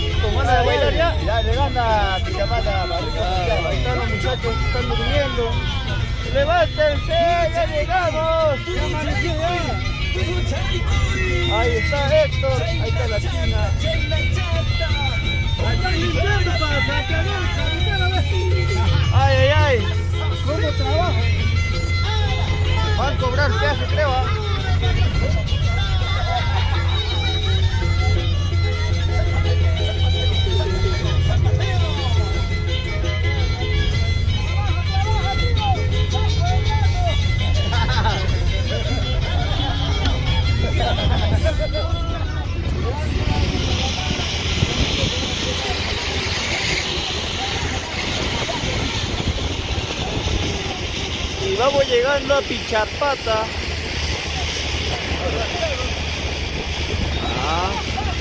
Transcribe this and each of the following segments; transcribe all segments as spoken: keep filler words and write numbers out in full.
¿Cómo anda de bailar ya? Ya llegando a Pichapata, Barrica. Ah, ahí están los muchachos, están durmiendo. ¡Levántense! ¡Ya llegamos! ¡Ya amaneció ya! Ahí está Héctor, ahí está la China. ¡Ay, ay, ay! ¿Cómo trabaja? Van a cobrar peaje, creo. ¿Ah? Y vamos llegando a Pichapata. Ah.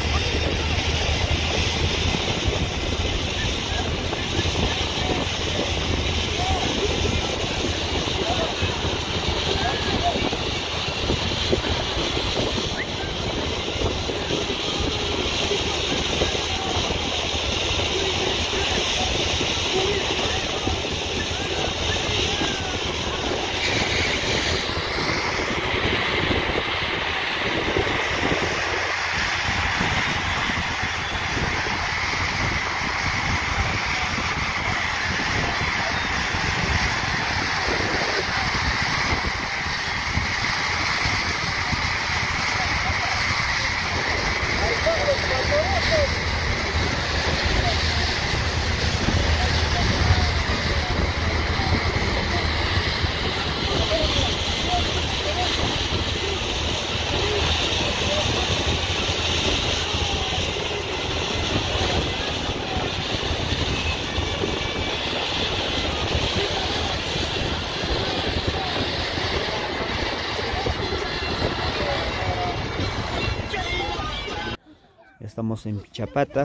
Estamos en Pichapata.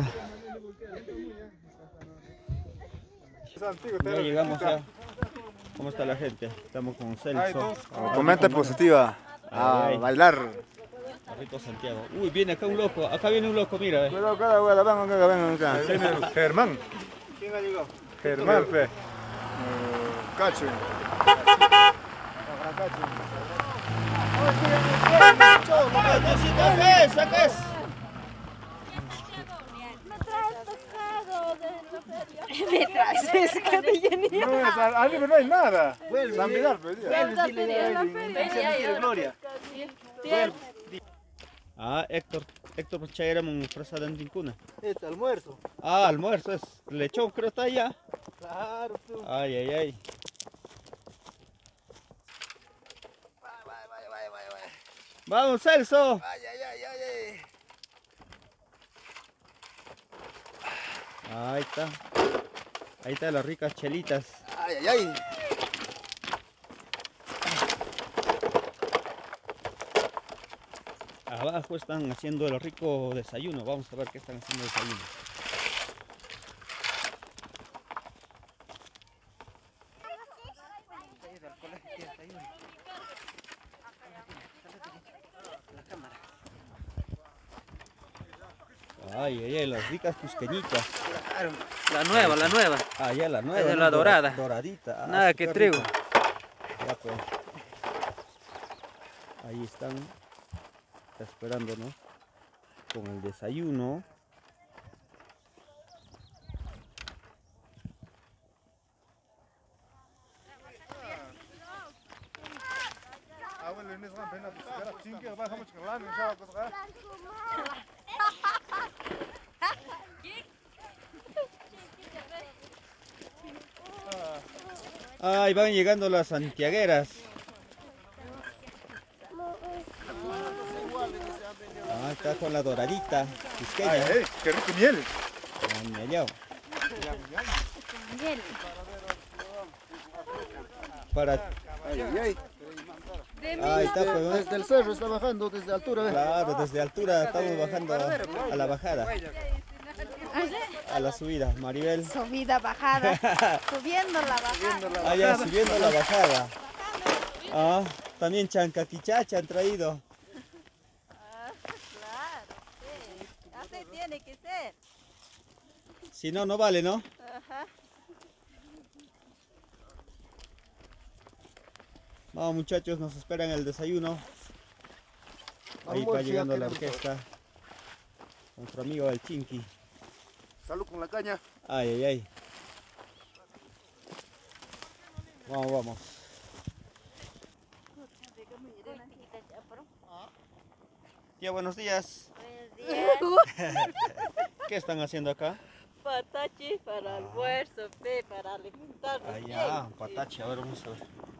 Ya llegamos ya. ¿Cómo está la gente? Estamos con Celso. Comenta positiva. A Ay, ay. bailar. Carrito Santiago. Uy, viene acá un loco. Acá viene un loco, mira. Cuidado, acá, vengan acá, vengan acá. Viene el Germán. ¿Quién ha llegado? Germán, pe. Cacho. ¿Qué es? ¿Qué es? Me traes pescado y ya ni No, arriba no hay nada. Vuelve a mirar, pues. Gloria. Ah, Héctor. Héctor Chaira mon fresa de Antincuna. Es almuerzo. Ah, almuerzo es. Lechón creo está allá. Claro, tú. Ay, ay, ay. Vamos, Celso. Ay, ay, ay, ay, ay. Ahí está. Ahí están las ricas chelitas. Ay, ay, ay. Abajo están haciendo el rico desayuno. Vamos a ver qué están haciendo de desayuno. Ay, ay, ay, las ricas cusqueñitas. Claro, la nueva, la nueva. Ah, ya la nueva. Es de ¿no? la dorada. Doradita. Ah, Nada sí, que qué trigo. rico. Ya pues. Ahí están. Está esperándonos con el desayuno. Ahí van llegando las santiagueras. Ah, está con la doradita. Quisqueña. Ay, ay, qué rico miel. Ah, miellao. Para... Ay, ay, ay. Ahí está, pues, ¿no? Desde el cerro está bajando, desde altura, ¿ves? Claro, desde altura estamos bajando a la bajada. A la subida, Maribel. subida, bajada, subiendo la bajada. Ah, ya, subiendo la bajada. Ah, también chancaquichacha han traído. Ah, claro, sí. Así tiene que ser. Si no, no vale, ¿no? Ajá. Vamos muchachos, nos esperan el desayuno. Ahí va llegando la orquesta. Nuestro amigo el Chinky. Salud con la caña. Ay, ay, ay. Vamos, vamos. Tía, buenos días. ¿Qué están haciendo acá? Patachi para almuerzo, pe, para alimentarnos. Ah, ya, patachi, a ver, vamos a ver.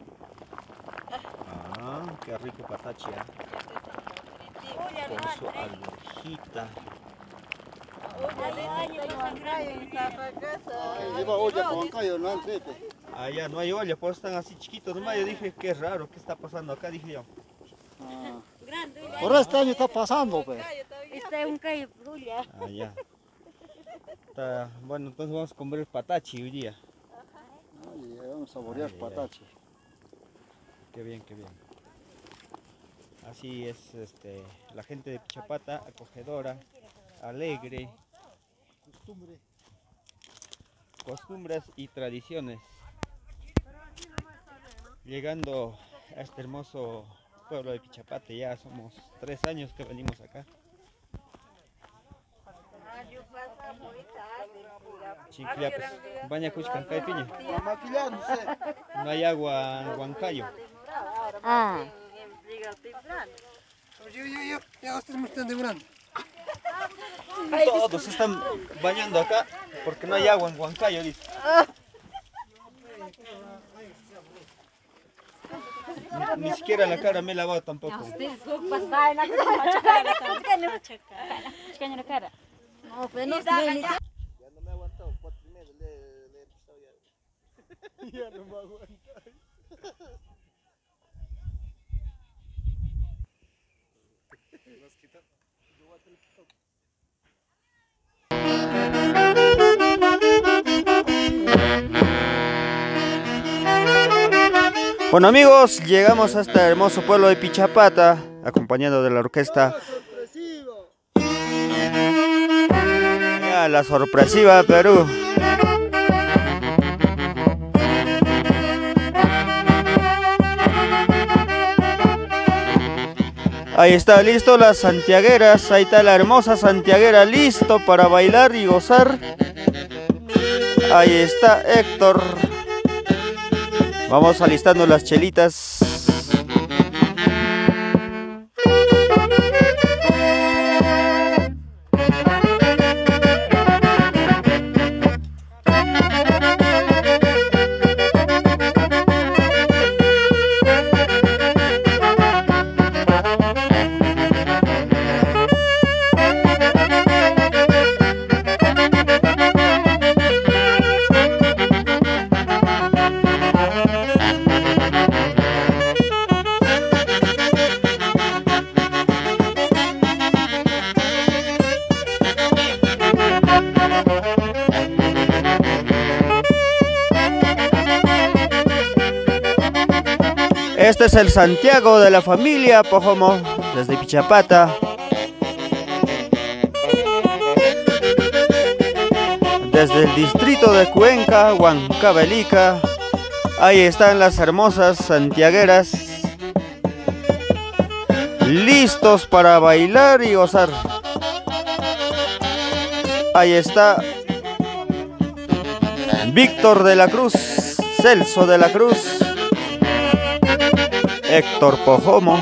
Ah, qué rico patachi, ¿eh? Con su alverjita. Lleva olla con huancayo, no entrepe. Ah, ya, no hay olla, pues están así chiquitos nomás. Yo dije, qué raro, ¿qué está pasando acá? Dije yo. Por este año está pasando, pues. Este es un callo brulla. Ah, ya. Está, bueno, entonces vamos a comer patachi hoy día. Ay, vamos a saborear Ay, ay, patachi. Qué bien, qué bien. Así es este, la gente de Pichapata, acogedora, alegre. Costumbre. Costumbres y tradiciones. Llegando a este hermoso pueblo de Pichapata, ya somos tres años que venimos acá. Chincliapes, baña cuchcancay piña. No hay agua en Huancayo. Ah. Todos se están bañando acá porque no hay agua en Huancayo, dice. Ni, ni siquiera la cara me he lavado tampoco. No, pues no, Ya no me he aguantado, cuatro y medio le, le he empezado ya. Ya no me aguanto. Bueno amigos, llegamos a este hermoso pueblo de Pichapata, acompañado de la orquesta. Ya, la sorpresiva Perú. Ahí está listo las santiagueras, ahí está la hermosa santiaguera listo para bailar y gozar. Ahí está Héctor. Vamos alistando las chelitas. Este es el Santiago de la familia Pojomo, desde Pichapata. Desde el distrito de Cuenca, Huancavelica. Ahí están las hermosas santiagueras, listos para bailar y gozar. Ahí está Víctor de la Cruz, Celso de la Cruz, Héctor Pojomo.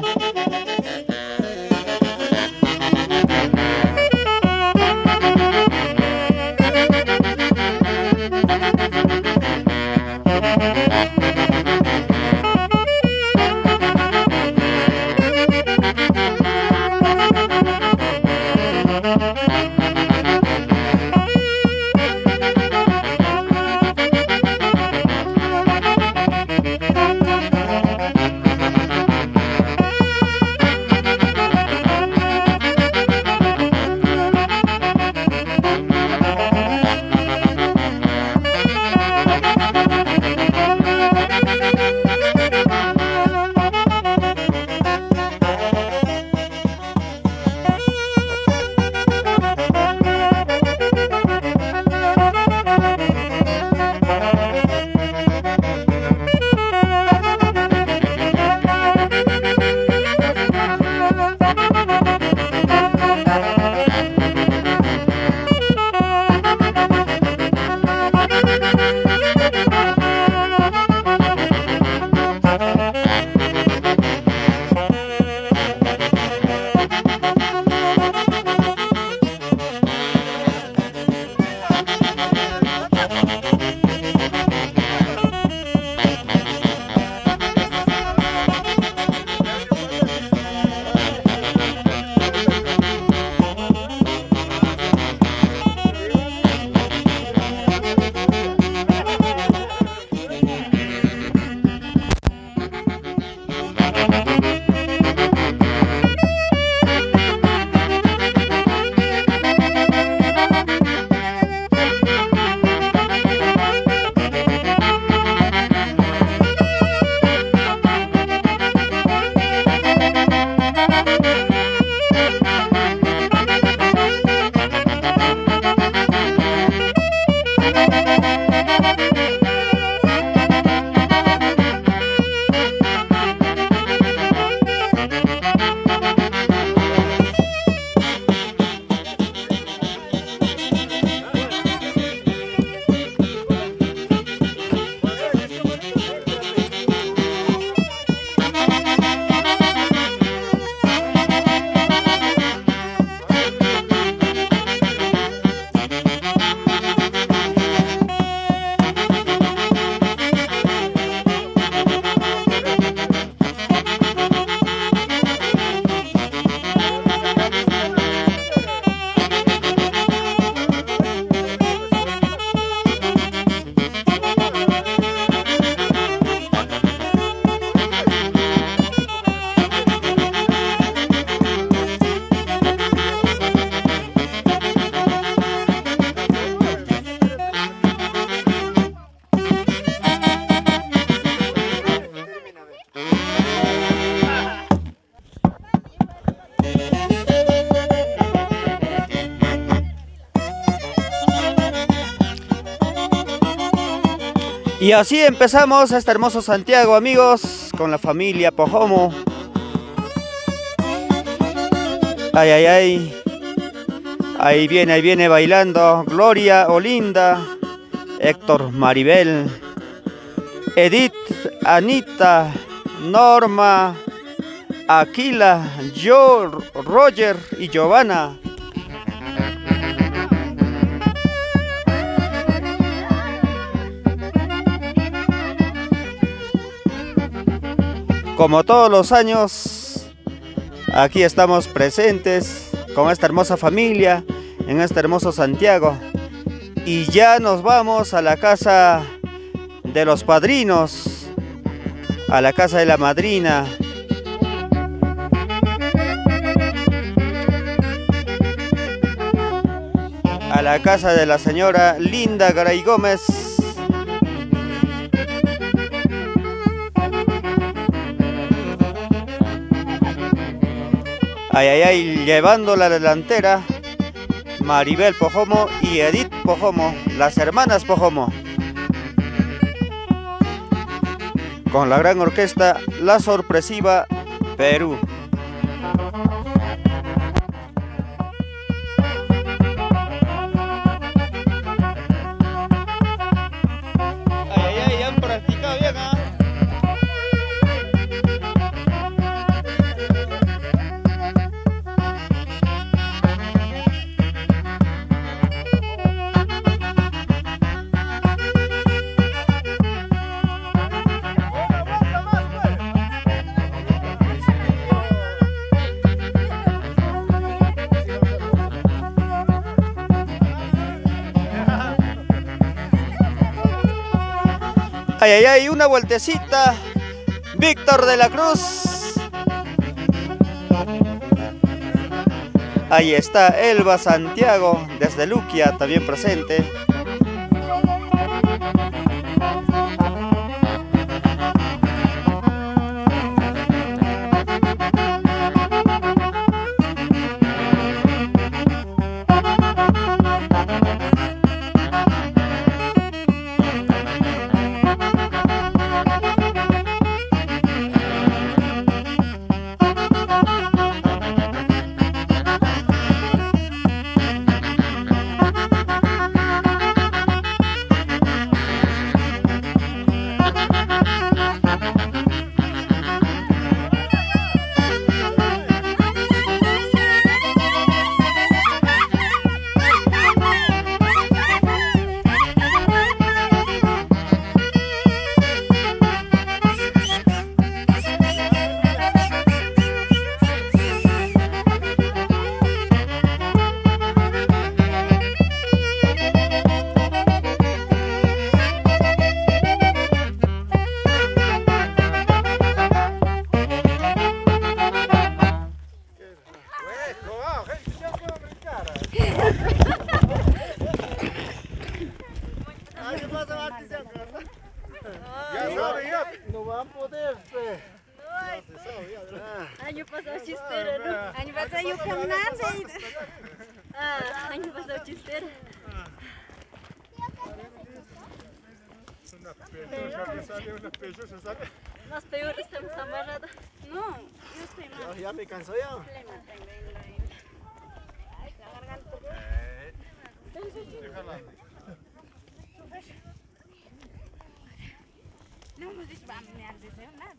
Y así empezamos este hermoso Santiago, amigos, con la familia Pojomo. Ay, ay, ay. Ahí viene, ahí viene bailando Gloria, Olinda, Héctor, Maribel, Edith, Anita, Norma, Aquila, yo, Roger y Giovanna. Como todos los años, aquí estamos presentes con esta hermosa familia en este hermoso Santiago. Y ya nos vamos a la casa de los padrinos, a la casa de la madrina. A la casa de la señora Linda Garay Gómez. Ay, ay, ay, llevando la delantera Maribel Pojomo y Edith Pojomo, las hermanas Pojomo. Con la gran orquesta La Sorpresiva Perú. Ay, ay, ay, han practicado bien, ¿ah? Ay, ay, ay, una vueltecita. Víctor de la Cruz. Ahí está Elba Santiago, desde Luquia, también presente. No va a poder, pues. Año pasado chistera, ¿no? Año pasado yo caminando. Ah, año pasado chistera. Más peor estamos amarrados. No, yo estoy mal. Ya me cansó ya. No hemos dicho a menear deseo nada.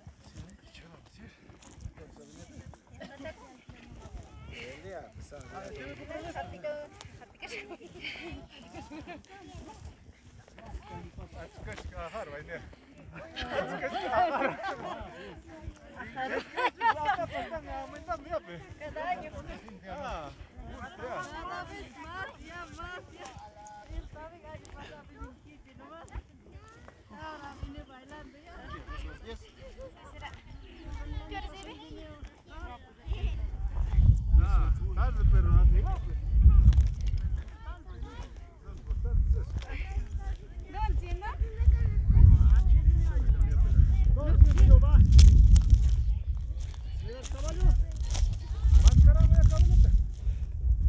Cada año. Cada vez más, ya más, ya. Él sabe que año pasado vino un kit nomás. Ahora vine bailando ya. ¿Será? ¿Qué hora se ve? Ah, tarde, pero arriba. ¿No entiendo?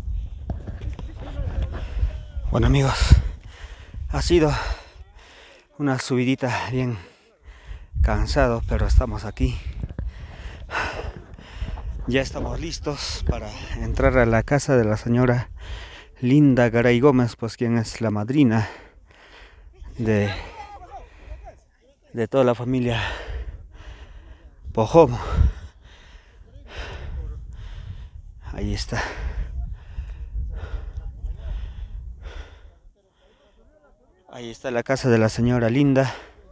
Bueno, amigos, ha sido Una subidita bien cansado, pero estamos aquí. Ya estamos listos para entrar a la casa de la señora Linda Garay Gómez, pues quien es la madrina de, de toda la familia Pojomo. Ahí está. Ahí está la casa de la señora Linda.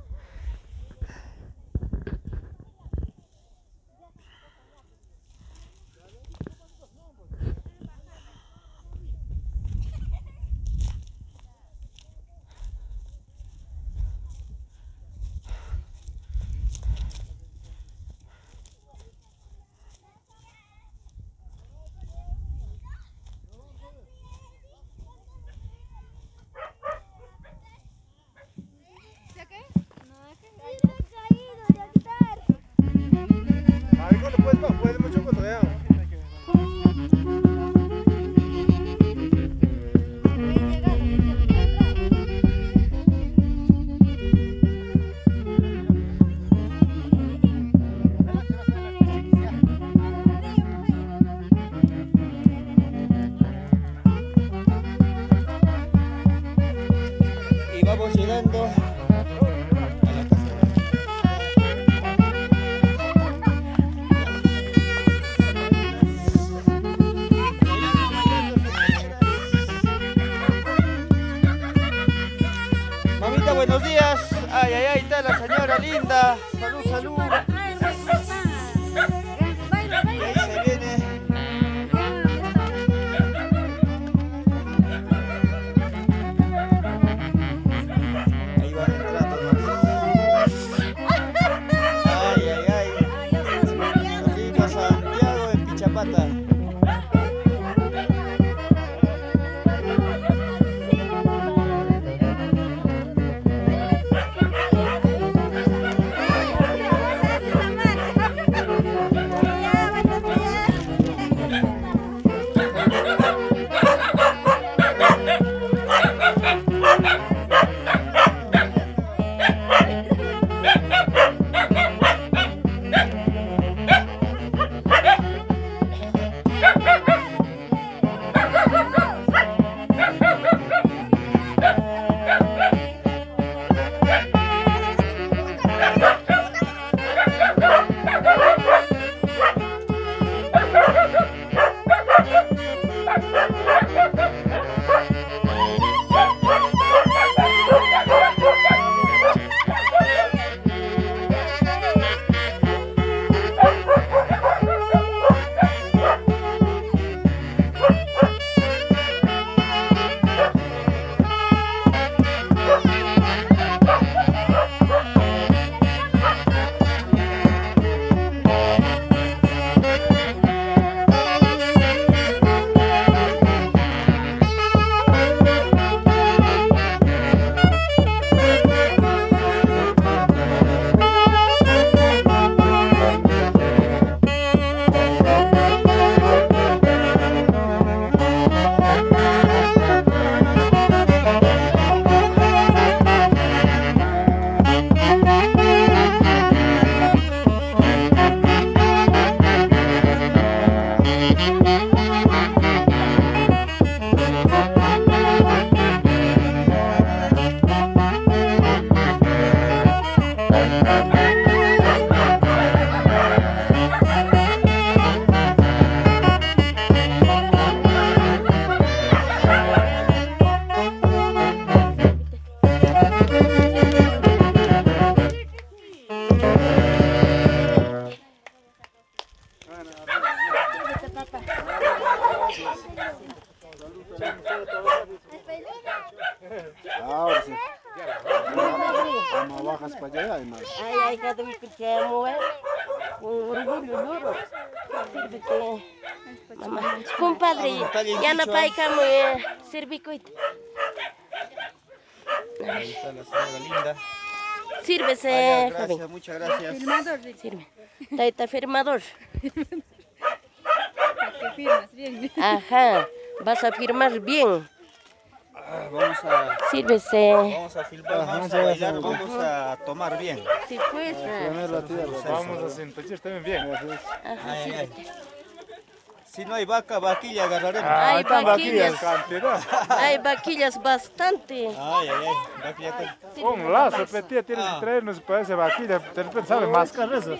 Vamos llegando a la casa. Mamita, buenos días. Ay, ay, ay, está la señora Linda. Salud, salud. Y ahí se viene. Ahora sí. Vamos bajas para allá y más. Ay, ay, cada vez que se mueve, un orgullo duro. Mamá, compadre, ya no hay como servicuito. Ahí está la señora Linda. Sírvese, Ay, gracias, joven. muchas gracias. Firmador, sirve. Está, está firmador. Para que firmas bien. Ajá, vas a firmar bien. Vamos a, Sírvese. vamos a filmar, vamos a bailar, vamos a tomar bien. Sí, pues. ah. Vamos a sentir también bien. Ajá, Ay, ay. sírvete. Si no hay vaca, vaquilla agarraremos. Hay están vaquillas. cantidad. Hay vaquillas bastante. Ay, ay, ay, vaquilla. con- Un lazo, petía, tienes que traernos para esa vaquilla. De repente sabe mascar eso.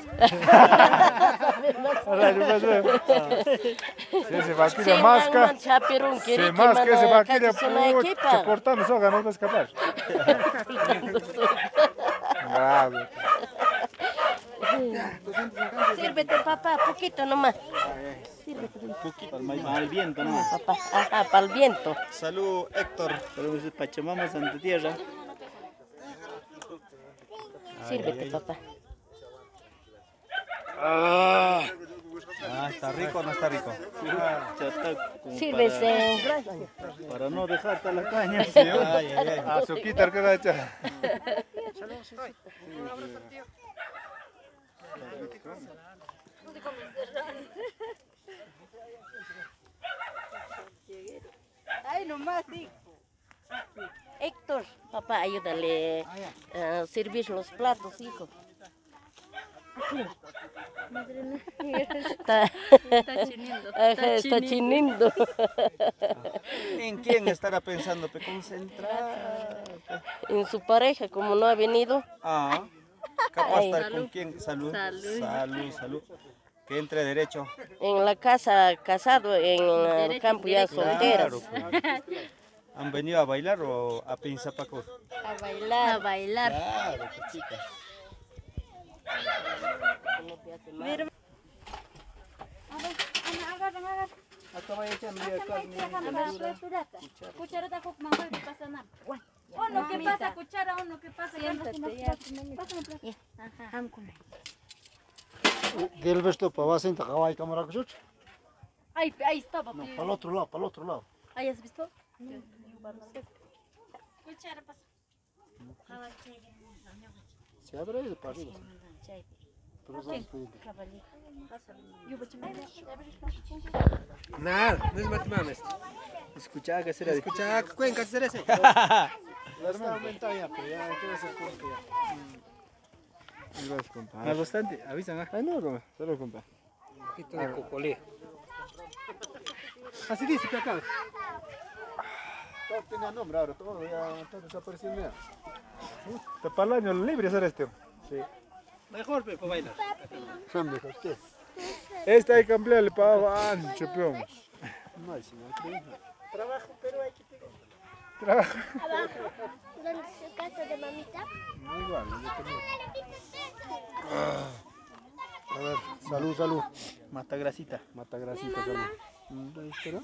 Si esa vaquilla masca, se masca esa vaquilla, pucha, cortando soga, no va a escapar. Grave. Sírvete, papá, poquito nomás. Un poquito al viento, ¿no? Papá, ajá, para el viento. Salud, Héctor. Pero Pachamama, Santa Tierra. Sírvete, papá. Ah, está rico o no está rico. Sírvese. Para, para no dejarte la caña. Ay, ay, ay. Azuquita que da echar. Ay, nomás, sí. Héctor, papá, ayúdale a servir los platos, hijo. Está, Está chinindo. ajá, está chinindo. ¿En quién estará pensando? Pe concentrar. En su pareja, como no ha venido. Ah, capaz Ay. estar con quién. Salud. Salud. Salud, salud. Que entre derecho. En la casa casado, en el Derecho, campo ya derecho. solteras. Claro, pues. ¿Han venido a bailar o a Pinzapaco? A A bailar. bailar. Claro, pues, chicas. Mira. Cucharita con mamá, no pasa nada. Uno que pasa, cuchara, uno que pasa. Siéntate. Ajá. Gelbes tu para vas a Hawaii cámara que Ahí, ahí estaba. No, para el otro lado, para el otro lado. ¿Ahí has visto? Cuchara pasa. Se abre ahí para arriba. Pero eso es que- Nada, no es matrimonio. Escuchaba que será de... Escucha, cuenca, será ese. La hermana aumenta ya, pero ya hay que ver si es corto ya. Gracias, compa. Más bastante, avisan. ¿ah? Ay, no, compa. Solo, compa. Un poquito de cocolé. Así dice que acá. Todo tenía nombre ahora, todo ya está desapareciendo ya. Está para el año libre ser este. Sí. Mejor, pe, para bailar. Son mejor que. Este hay que ampliarle para ancho, peón. No hay señor. Trabajo. ¿Dónde es su casa de mamita? No igual, yo también. A ver, salud, salud. Mata grasita. Mata grasita, salud. Mm, ahí espera.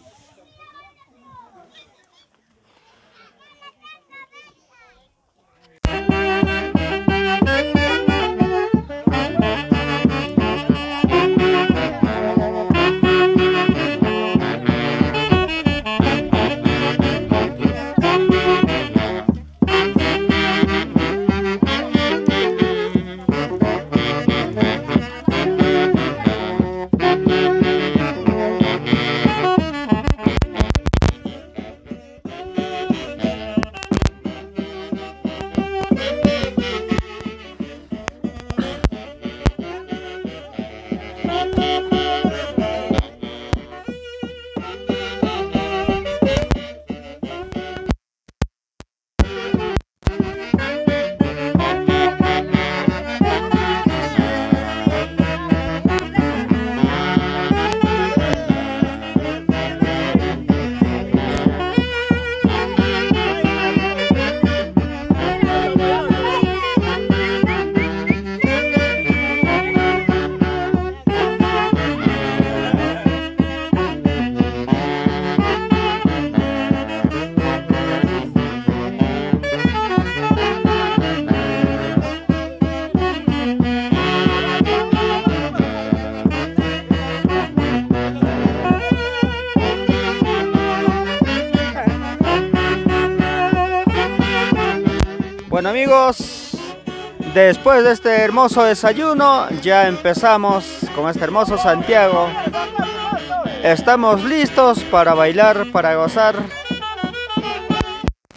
Bueno amigos, después de este hermoso desayuno ya empezamos con este hermoso Santiago. Estamos listos para bailar, para gozar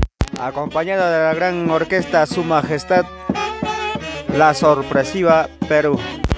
acompañado de la gran orquesta Su Majestad La Sorpresiva Perú.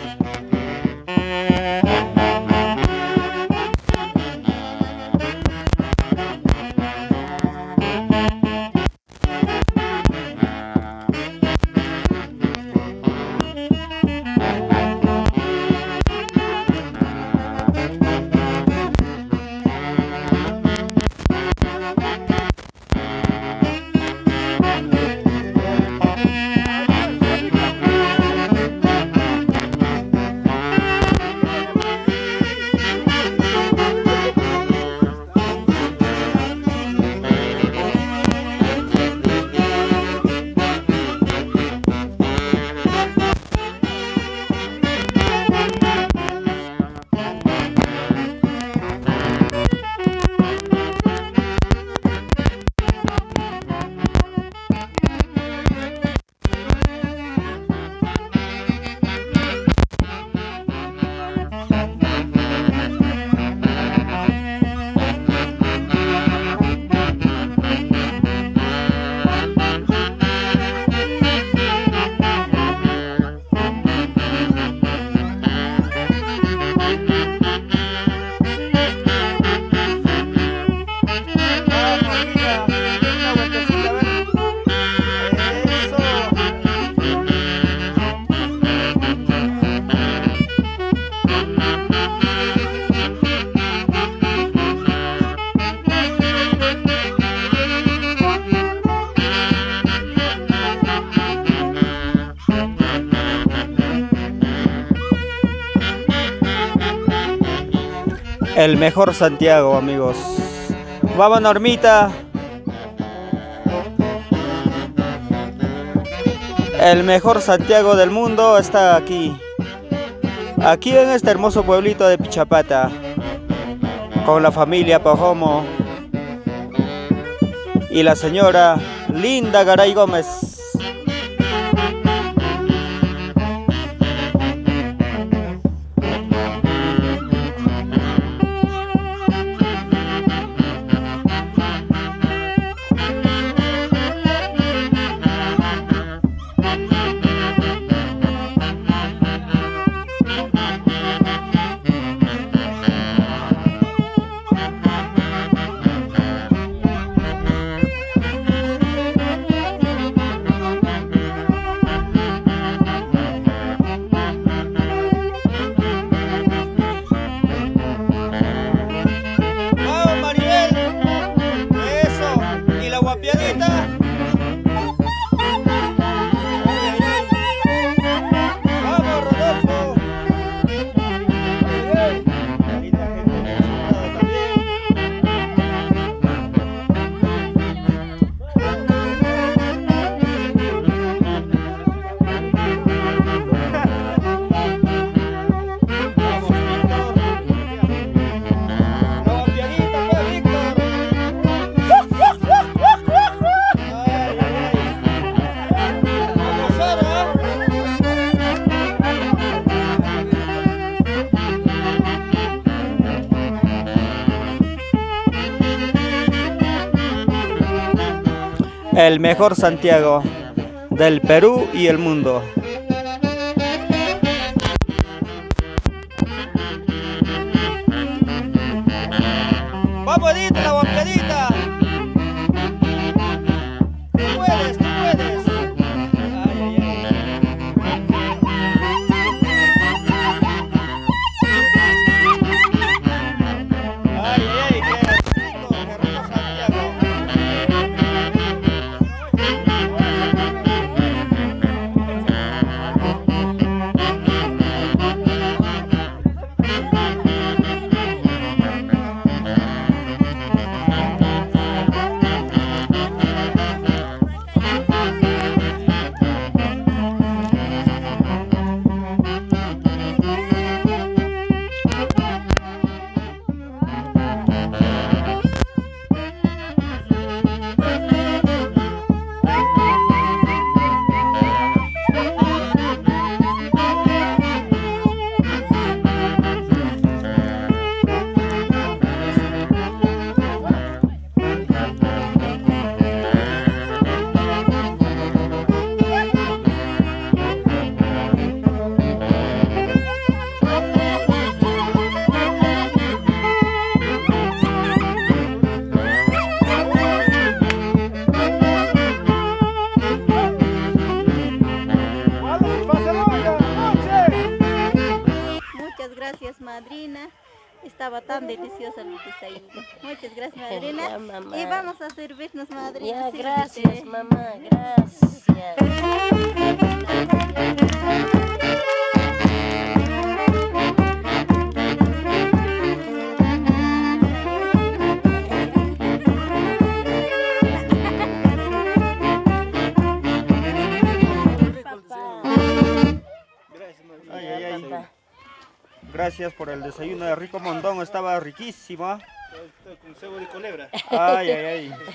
El mejor Santiago, amigos. Vamos, Normita. El mejor Santiago del mundo está aquí. Aquí en este hermoso pueblito de Pichapata. Con la familia Pajomo. Y la señora Linda Garay Gómez. El mejor Santiago del Perú y el mundo. ¡Vamos, Edith, la guapiadita! ¡Tú puedes, tú puedes! ¡Ay, ay, ay! ¡Ay, ay, qué rico, qué rico Santiago! estaba tan delicioso el desayuno. Muchas gracias, madrina. Ya, mamá. Y vamos a servirnos, madrina. Ya, Sírvete. gracias, mamá, gracias. Ay, ay, ay. Gracias por el desayuno de rico mondongo, estaba riquísimo. Con cebo de culebra. Ay, ay, ay.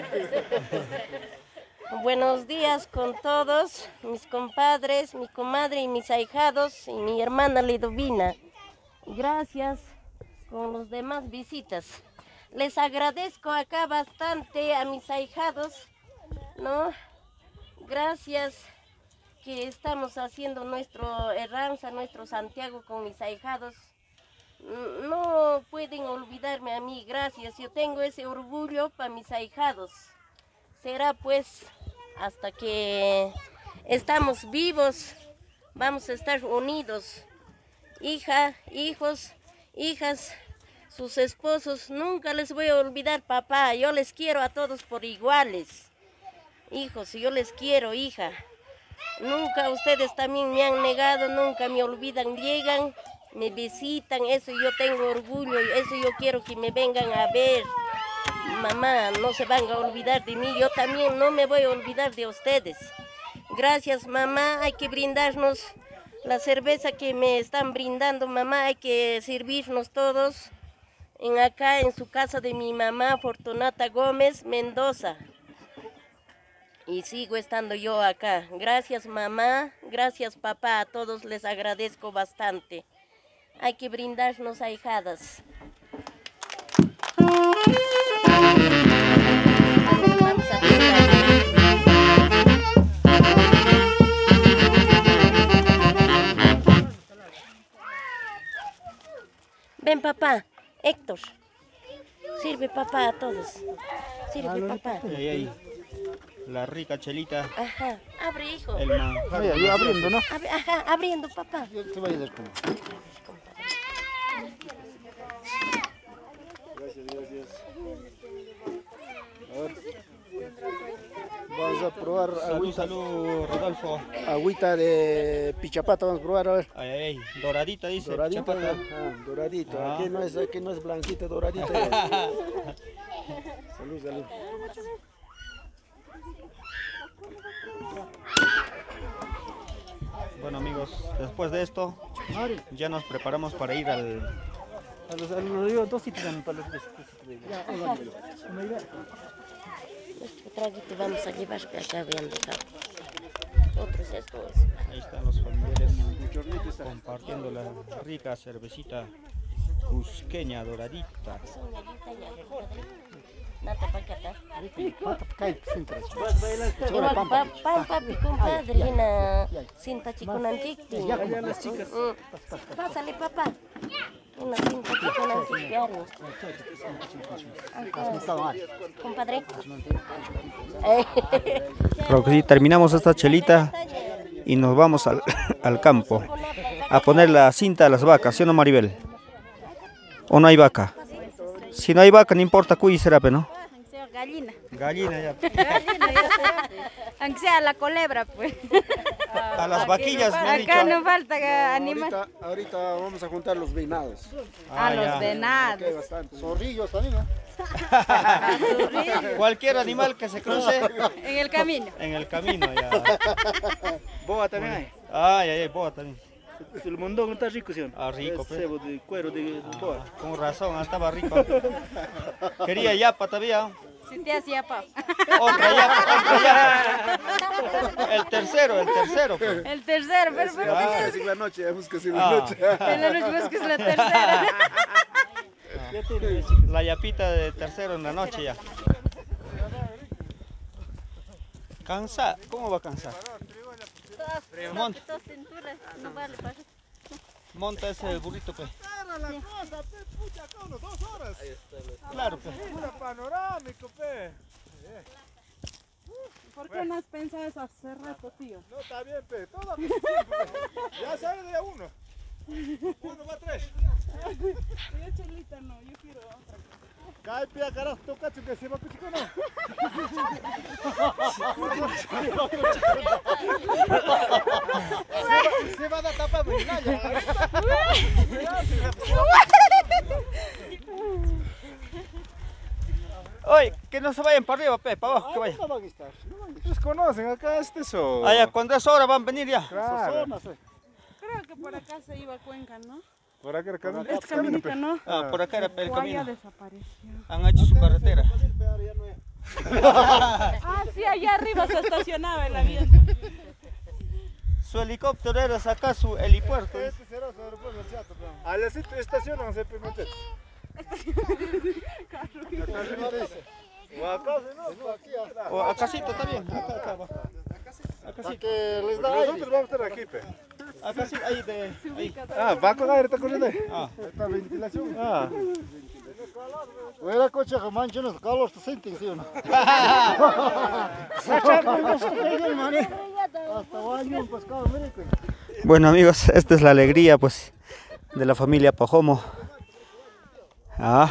Buenos días con todos, mis compadres, mi comadre y mis ahijados y mi hermana Lidovina. Gracias con los demás visitas. Les agradezco acá bastante a mis ahijados, ¿no? Gracias que estamos haciendo nuestro Herranza, nuestro Santiago con mis ahijados. No pueden olvidarme a mí, gracias. Yo tengo ese orgullo para mis ahijados. Será pues hasta que estamos vivos, vamos a estar unidos. Hija, hijos, hijas, sus esposos, nunca les voy a olvidar, papá. Yo les quiero a todos por iguales. Hijos, yo les quiero, hija. Nunca ustedes también me han negado, nunca me olvidan, llegan, me visitan, eso yo tengo orgullo, eso yo quiero que me vengan a ver. Mamá, no se van a olvidar de mí, yo también no me voy a olvidar de ustedes. Gracias, mamá, hay que brindarnos la cerveza que me están brindando, mamá, hay que servirnos todos en acá en su casa de mi mamá, Fortunata Gómez Mendoza. Y sigo estando yo acá. Gracias, mamá, gracias, papá, a todos les agradezco bastante. Hay que brindarnos ahijadas. Vamos a brindar. Ven, papá, Héctor. Sirve, papá, a todos. Sirve, papá. Ay, ay. La rica chelita. Ajá, abre, hijo. El manjar. Mira, yo abriendo, ¿no? Abre, ajá, abriendo, papá. Yo te voy a dar como. Gracias, gracias. A ver. Vamos a probar Salud, agüita, salud, Rodolfo. agüita de pichapata, vamos a probar, a ver. Ay, ay, ay. Doradita dice. Doradita, chapata. ah, doradito. Ah. Aquí no es, aquí no es blanquito, doradito. Salud, salud. Bueno, amigos, después de esto ya nos preparamos para ir al... A los, a los digo, dos sitios para los dos sitios. Este traguito vamos a llevar que acá habían dejado. Otros esto es. Ahí están los familiares compartiendo la rica cervecita cusqueña doradita. Nata pacata. Igual, Pam, pam, papi, compadre, una cinta chiconanticti. Pásale, papá. Una cinta chiconanticti. Compadre. Creo que sí, terminamos esta chelita y nos vamos al, al campo a poner la cinta a las vacas, ¿sí o no, Maribel? ¿O no hay vaca? Si no hay vaca, no importa cuy será, ¿no? Gallina. Gallina ya. Gallina, ya sea. Aunque sea la culebra, pues. A las vaquillas, me han dicho. Acá no falta animal. Ahorita, ahorita vamos a juntar los venados. A Ah, los ya. venados. Ok, bastante. Zorrillos también, ¿no? Cualquier animal que se cruce En el camino. en el camino ya. Boa también hay. Ay, ay, ay, boa también. El mondongo está rico, ¿sí? Ah, rico, Es pues. cebo de cuero de boa. Con razón, ah, estaba rico. Quería yapa todavía. Si te hacía pa. Otra yapa, otra yapa. El tercero, el tercero. Pues. El tercero, pero pero Ah. Busca sin la noche, ya busca sin la Ah. noche. en la noche busques la tercera. La yapita de tercero en la noche ya. ¿Cansa? ¿Cómo va a cansar? Monta, Dos cinturas, no vale para. monta ese burrito, pues. La cosa, pe, pucha, acá unos dos horas. Claro, pues. Pura panorámico, pe. ¿Por qué no has pensado eso hace rato, tío? No, está bien, pe. Todo a su tiempo, pe. Ya sale de a uno. Uno va a tres. Yo chelita no, yo quiero otra. Cae pia carajo, toca que se va a cuchico no. Se va a dar tapa de Oye, que no se vayan para arriba, pe, para abajo, que vayan. No van a estar. Ellos conocen acá este eso. Allá, cuando es hora van a venir ya. Claro. Creo que por acá se iba a Cuenca, ¿no? Por acá era camino. Es caminito, ¿no? Ah, por acá era el O camino. allá desapareció. Han hecho su carretera. Ah, sí, allá arriba se estacionaba el avión. Su helicóptero era sacar su helipuerto. Este será su aeropuerto del Chato. Al estacionan se permite. O acá, no, aquí. O acásito también. Acá, acá abajo. Acá que les da aire. Nosotros vamos a estar aquí, pe. Acá sí, ahí de... Ahí. Ah, va con aire, está corriendo ahí. Ah. Está ventilación. Ah. Fuera coche, mancha, no calor, te sientes, ¿sí o no? Bueno amigos, esta es la alegría pues de la familia Pajomo. Ah.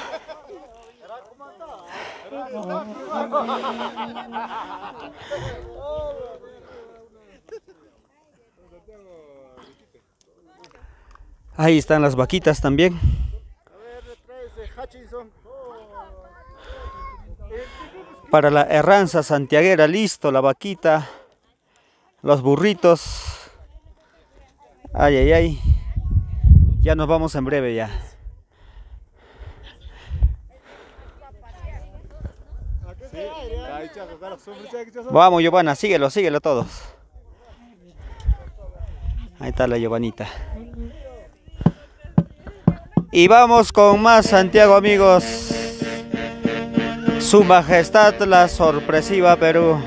Ahí están las vaquitas también. Para la herranza santiaguera, listo, la vaquita, los burritos. Ay, ay, ay. Ya nos vamos en breve ya. Vamos, Giovanna, síguelo, síguelo todos. Ahí está la Giovanita. Y vamos con más Santiago, amigos. Su Majestad la sorpresiva Perú.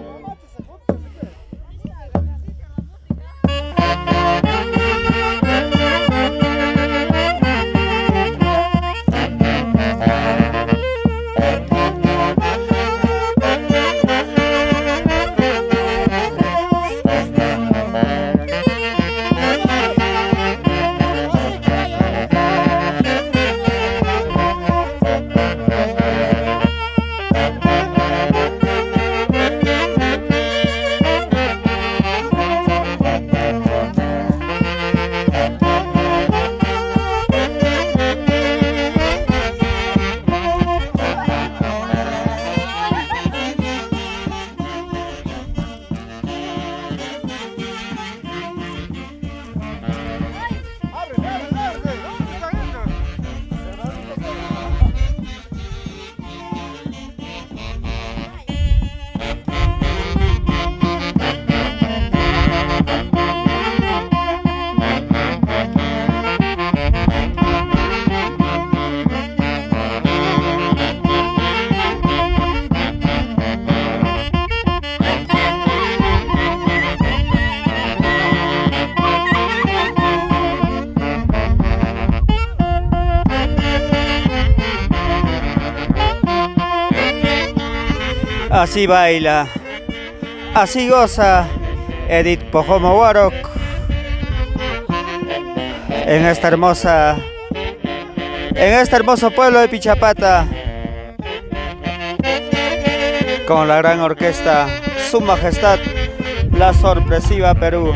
Así baila, así goza Edith Pajomo Warok en esta hermosa, en este hermoso pueblo de Pichapata, con la gran orquesta Su Majestad la sorpresiva Perú.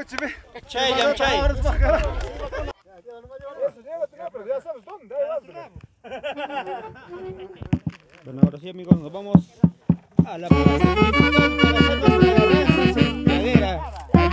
Cuchibe. Chay, ya, chay. Ya sabes dónde. Bueno, ahora sí, amigos, nos vamos a la plaza para hacer nuestra regadera.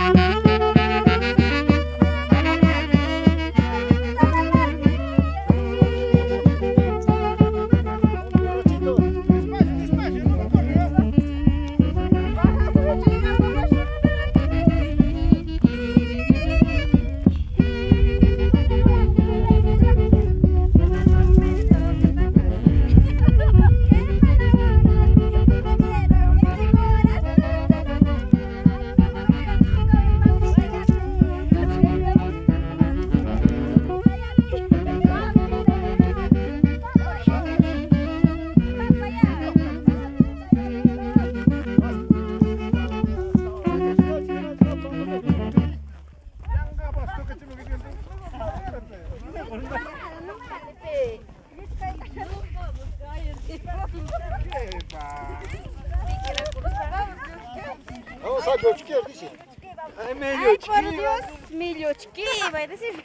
Ay, por Dios, mi Lluchki, va a decir.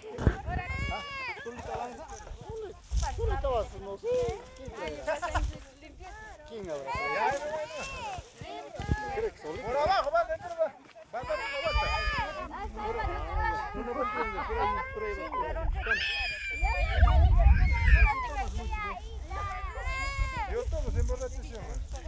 Por abajo, va dentro, va. Va yo tomo sin borrachición.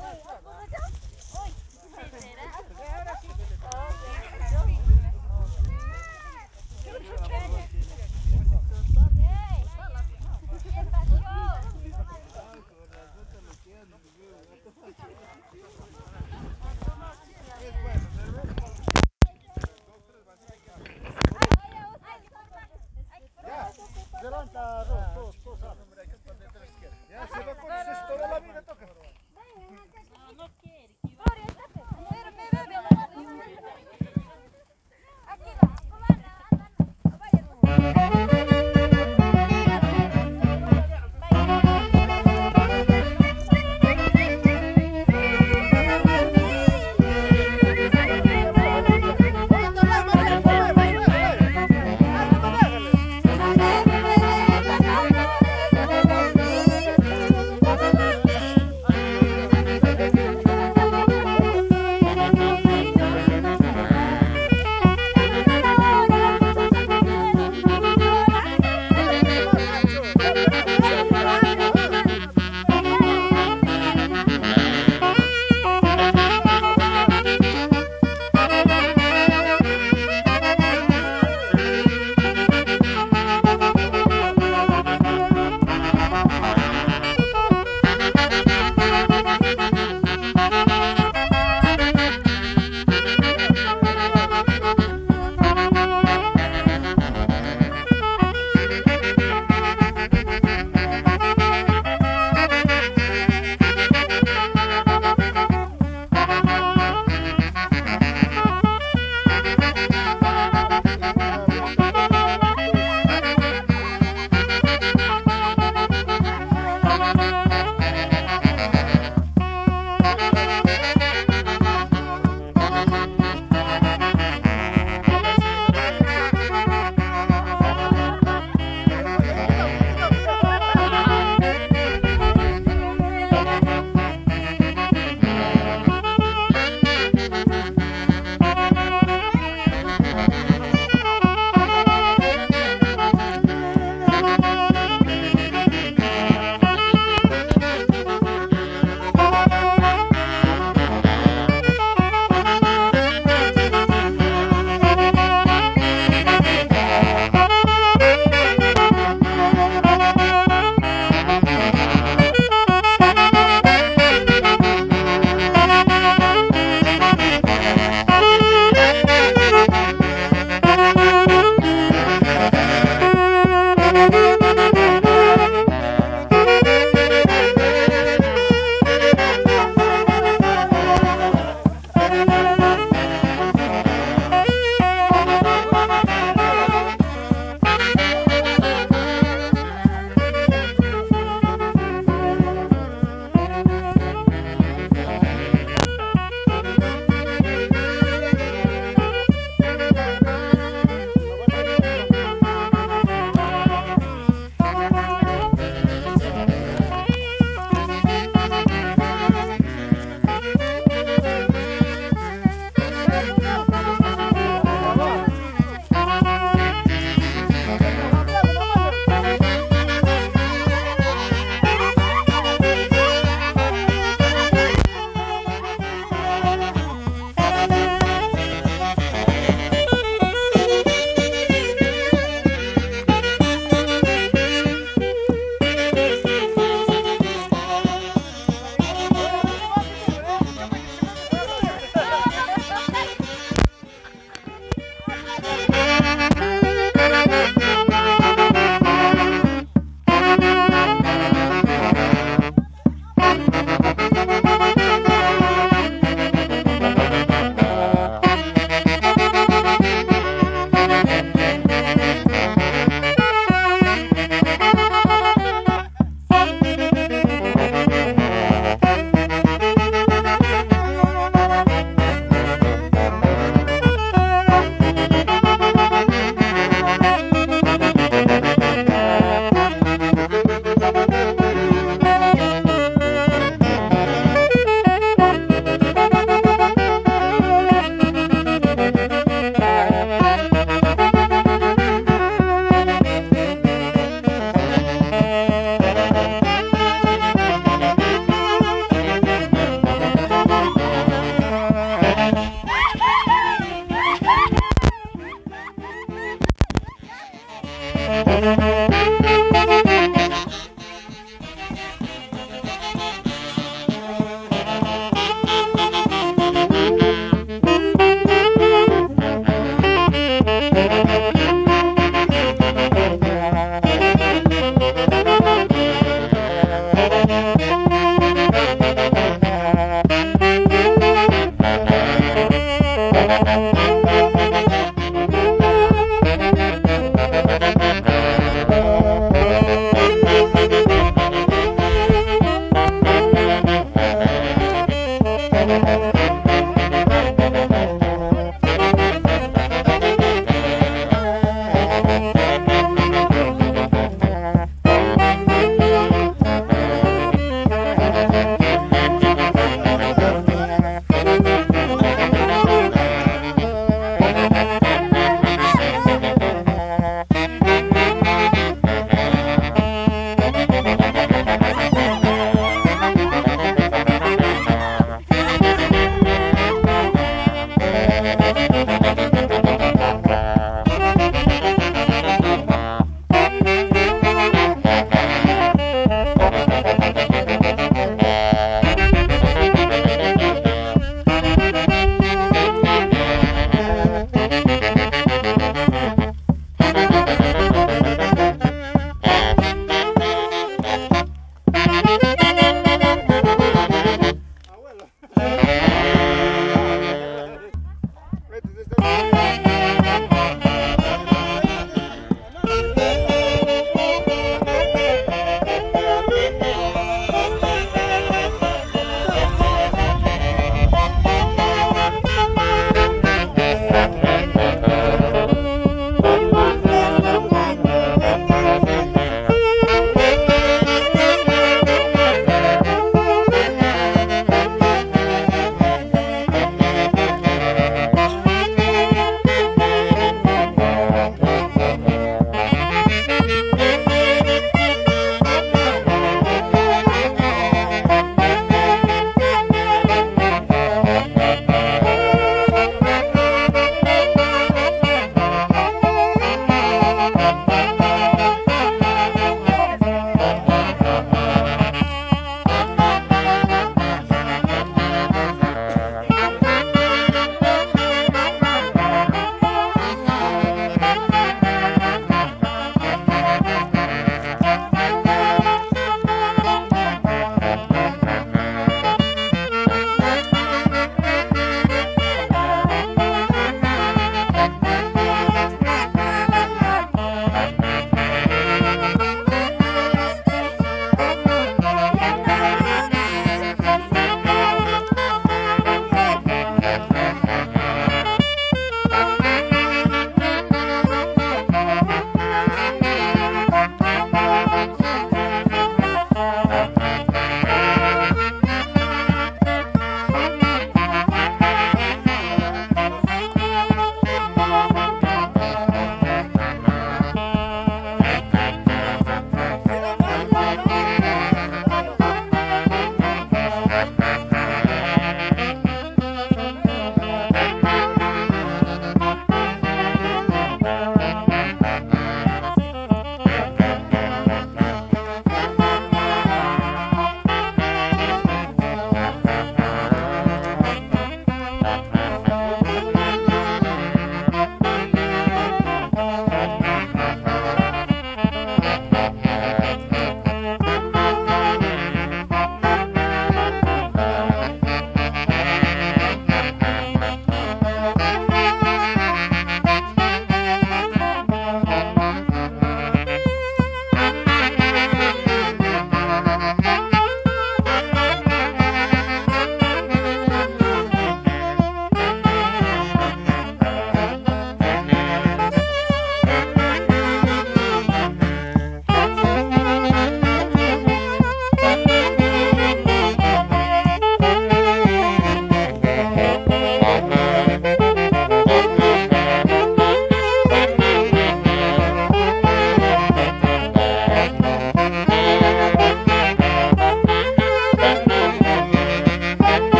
Ya se va con eso toda la vida toca. No quiere. Vamos.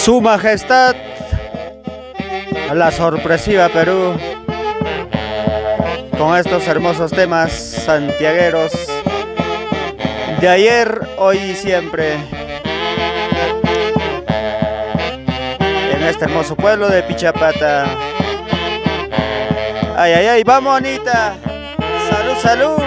Su Majestad, la sorpresiva Perú, con estos hermosos temas santiagueros de ayer, hoy y siempre, en este hermoso pueblo de Pichapata. Ay, ay, ay, vamos Anita, salud, salud.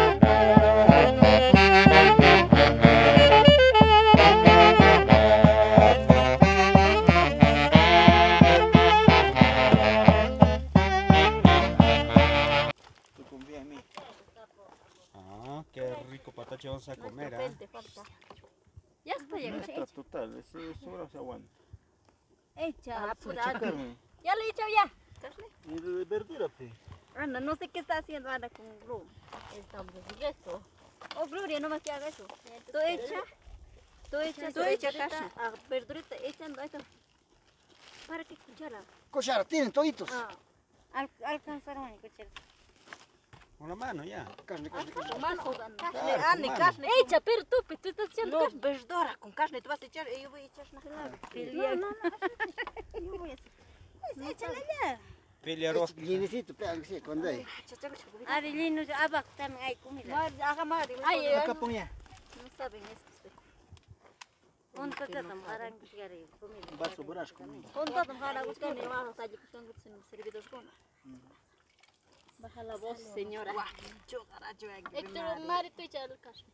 Qué rico patache vamos a comer, ¿eh? Ya está, ya Está total, eso sobra se aguanta. hecha. Pura. Carne. Ya le he hecho ya. Carne. Y de verdura, pe. Ana, no sé qué está haciendo Ana con Gru. Estamos haciendo esto. Oh, Gloria, no más que haga eso. Tú echa. Tú echa. Tú echa carne. A verdurita echando esto. ¿Para qué cuchara? Cuchara, tienen toditos. Ah. Al, alcanzaron mi cuchara. Con la mano ya. Carne, carne, Con carne. mano. Carne, Carne, con carne. Echa, pero tú, pues, tú estás echando No, carne. verdura con carne, tú vas a echar y yo voy a echar una No, no, no. Yo voy a hacer. Pues, échale ya. Pele arroz. Linecito, pegan que sí, cuando hay. Arelino, abajo también hay comida. Haga más. Ay, Acá ponía. no saben eso. Un tatam harán buscar comida. Va a sobrar comida. Un tatam harán buscar mi hermano, está allí buscando servidores con. Baja la voz, señora. Héctor, Mari, tú echa el caso.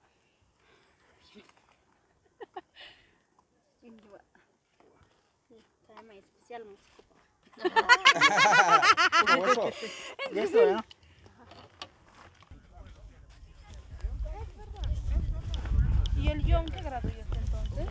Tema especial música. Ya está, ¿no? ¿Y el John qué grado ya está entonces?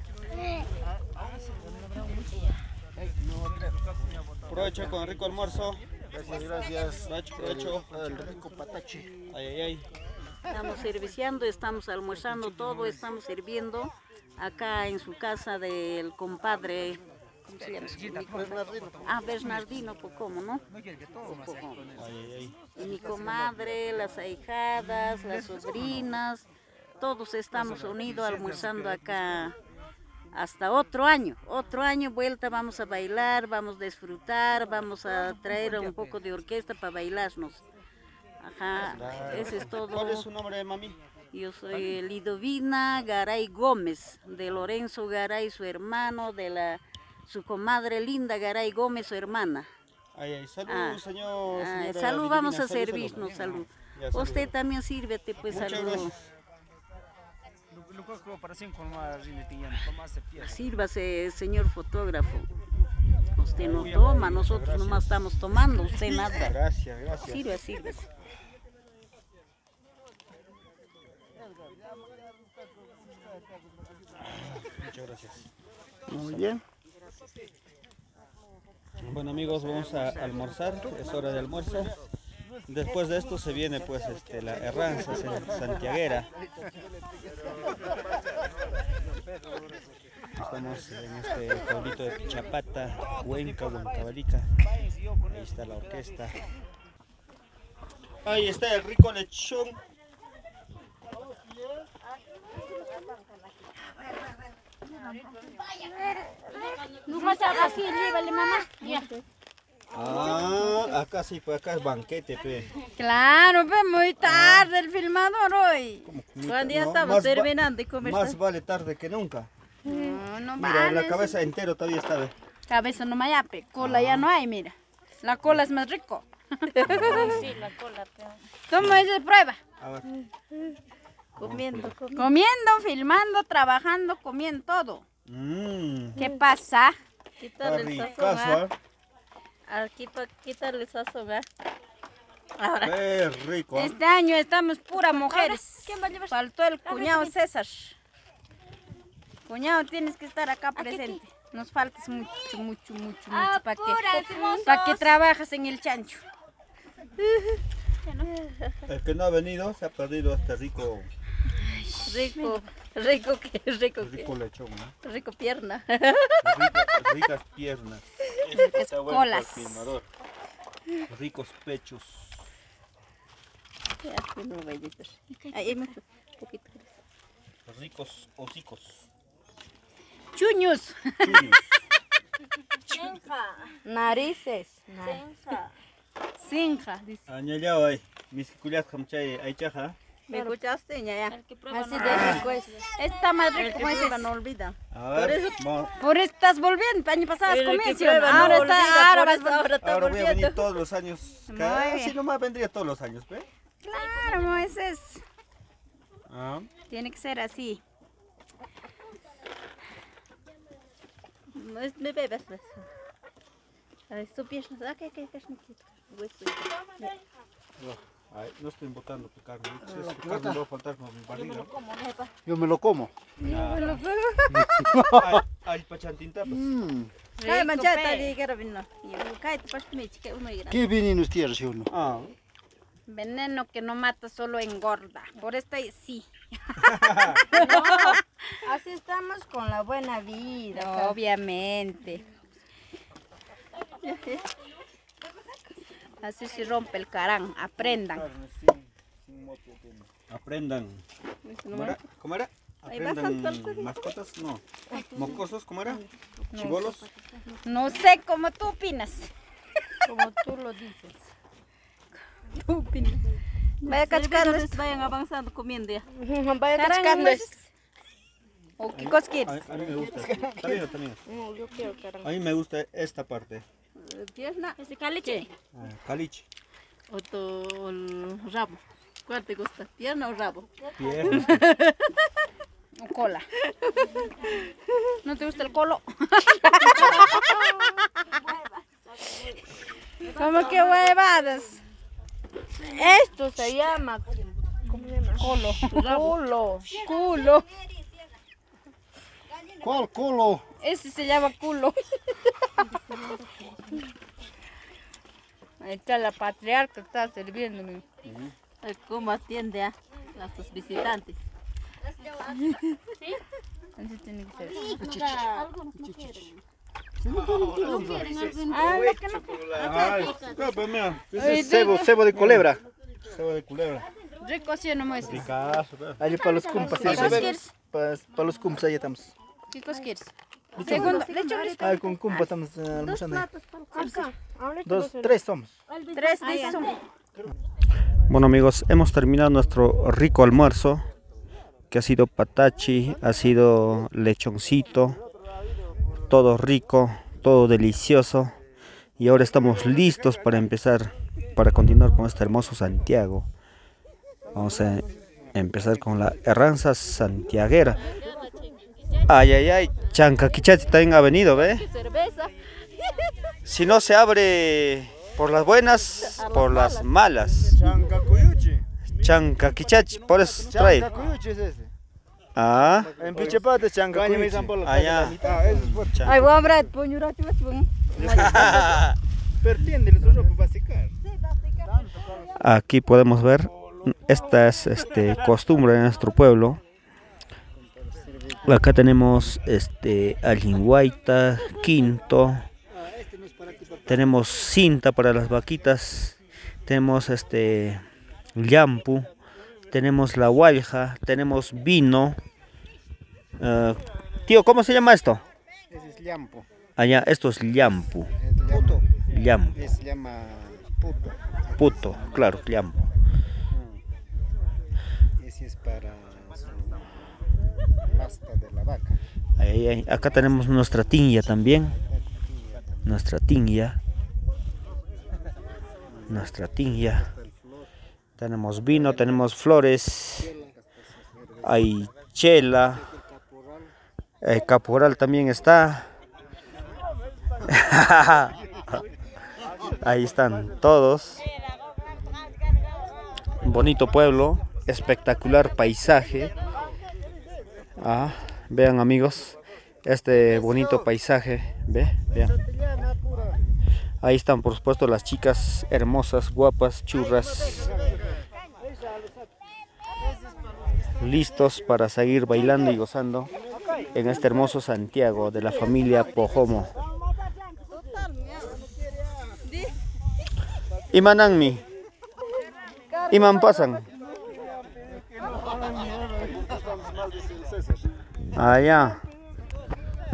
Provecho con rico almuerzo. Gracias, gracias. Provecho, provecho. El rico patache. Ay, ay, ay. Estamos serviciando, estamos almorzando todo, estamos sirviendo acá en su casa del compadre. ¿Cómo se llama? Bernardino. Ah, Bernardino, pues cómo, ¿no? Ay, ay, ay. Y mi comadre, las ahijadas, las sobrinas, todos estamos unidos almorzando acá hasta otro año. Otro año vuelta vamos a bailar, vamos a disfrutar, vamos a traer un poco de orquesta para bailarnos. Ajá, ese es todo. ¿Cuál es su nombre, mami? Yo soy Lidovina Garay Gómez, de Lorenzo Garay, su hermano, de la su comadre Linda Garay Gómez, su hermana. Ay, ay, salud, Ah, señor. ah, señora salud, Lidovina, vamos a salud, salud. servirnos, salud. Ya, salud. Usted también sírvete, pues, Muchas salud. gracias. Sírvase, señor fotógrafo. Usted no toma, nosotros nomás estamos tomando, usted nada. Gracias, gracias. Sirve, sírvese. Muchas gracias. Muy bien. Bueno amigos, vamos a almorzar, es hora de almuerzo. Después de esto se viene pues este, la herranza santiaguera. Estamos en este pueblito de Pichapata, Huenca, Huancavelica. Ahí está la orquesta. Ahí está el rico lechón. No vas a así, llévale mamá. Ah, acá sí, pues acá es banquete, pe. Claro, pues muy tarde el filmador hoy. Cuando ya estamos terminando de comer. Más vale tarde que nunca. No, no Mira, vale. la cabeza entero todavía está, ve. Cabeza no mayape, cola ya no hay, mira. La cola es más rico. Sí, la cola. ¿Cómo es de prueba? A ver. Comiendo, comiendo. Comiendo, filmando, trabajando, comiendo todo. Mmm. ¿Qué pasa? Está Quitarle el sazón. ricazo, ¿ah? Aquí para quitarle el sazón. ¿ah? Ahora. ¿eh? Qué rico. ¿eh? Este año estamos pura mujeres. ¿Quién va a llevar? Faltó el cuñado César. Cuñado, tienes que estar acá presente. Nos faltas mucho, mucho, mucho, mucho para que, pa que trabajes en el chancho. El que no ha venido se ha perdido este rico, Rico, rico que rico que rico lechón, ¿no? rico pierna. Ricas, ricas piernas. Está bueno para el Colas. filmador. Ricos pechos. No, bellitos. Ahí me un poquito. Ricos hocicos. Chuños. Narices. Senja. Sinja, dice. Añallao ay, mis culias hamchay ay chaja. ¿Me escuchaste, ya? Así de rico es. Está más rico como ese. No olvida. A ver, vamos. Por eso estás volviendo. Año pasado has El que comido. prueba no Ahora olvida, está, ahora por vas eso ahora está Ahora voy a venir volviendo. todos los años. Muy Casi bien. nomás vendría todos los años, ¿ve? Claro, Moisés. Ah. Tiene que ser así. Es- Me bebes. A ver, tu pierna. Ah, ¿qué, qué, qué es mi chico? Hueso. Ay, no estoy botando tu carne. Su carne no va a faltar con mi barriga. Yo me lo como. Ay, ay, pachantinta, pues. Mm. Kaya manchata di que vino. Kaya te pasas mi chica uno y grande. ¿Qué veninos tierras uno? Ah. Veneno que no mata, solo engorda. Por esta sí. Así estamos con la buena vida. Obviamente. Así se rompe el carán. Aprendan. Aprendan. ¿Cómo era? ¿Cómo era? Ahí va, Aprendan Santo. mascotas, no. Mocosos, ¿cómo era? Chibolos. No sé cómo tú opinas. Como tú lo dices. Tú opinas. Vaya Cachcando. cachcando. Vayan avanzando comiendo ya. Vaya Carán, cachcando. Moisés. ¿O qué cosa quieres? A, a mí me gusta. Está bien, está bien. No, yo quiero caramba. A mí me gusta esta parte. Pierna. Ese caliche. Ah, caliche. O tu el rabo. ¿Cuál te gusta? ¿Pierna o rabo? Pierna. O cola. ¿No te gusta el colo? ¿Cómo que huevadas? Esto se llama. ¿Cómo se llama? Colo. Culo. Culo. ¿Cuál culo? Ese se llama culo. Ahí está la patriarca, está sirviéndome. ¿Cómo atiende a sus visitantes? Así tiene que ser. Ah, no, pues mira, Ese es cebo, cebo de culebra. cebo de culebra. Rico, ¿sí o no, Moisés? Picazo, pero. Allí para los cumpas. ¿Qué cosa quieres? Para, para los cumpas ahí estamos. ¿Qué cosa quieres? Segundo, leche ahorita. Ahí con cumpa estamos eh, almorzando. ahí. Acá. Dos, tres somos. Tres de son. Bueno amigos, hemos terminado nuestro rico almuerzo, que ha sido patachi, ha sido lechoncito, todo rico, todo delicioso, y ahora estamos listos para empezar, para continuar con este hermoso Santiago. Vamos a empezar con la herranza santiaguera. Ay, ay, ay, Chancaquichati también ha venido, ¿ve? Cerveza. Si no se abre por las buenas, por las malas. Chancacuyuchi. Chancaquichachi, por eso trae. Chancacuyuchi es ese. Ah, En Pichapata es chancacuyuchi. allá. Ah, ese es fuerte. Ay, voy a hablar, puñuracho, Pertiende su ropa para secar. Aquí podemos ver, esta es este, costumbre de nuestro pueblo. Acá tenemos este alinguaita, quinto, tenemos cinta para las vaquitas, tenemos este llampu, tenemos la hualja, tenemos vino. Uh, tío, ¿cómo se llama esto? Ese es llampo. Allá, esto es llampu, Puto. llampu, Se llama puto. puto, claro, llampu. Ese es para su lasta de la vaca. Ahí, ahí, ahí. Acá tenemos nuestra tiña también, nuestra tiña, nuestra tiña. Tenemos vino, tenemos flores, hay chela, el caporal también está. Ahí están todos. Bonito pueblo, espectacular paisaje. Ah, vean amigos, este bonito paisaje, ve, vean. Ahí están por supuesto las chicas hermosas, guapas, churras, listos para seguir bailando y gozando en este hermoso Santiago de la familia Pojomo. Imananmi, Iman pasan. Allá.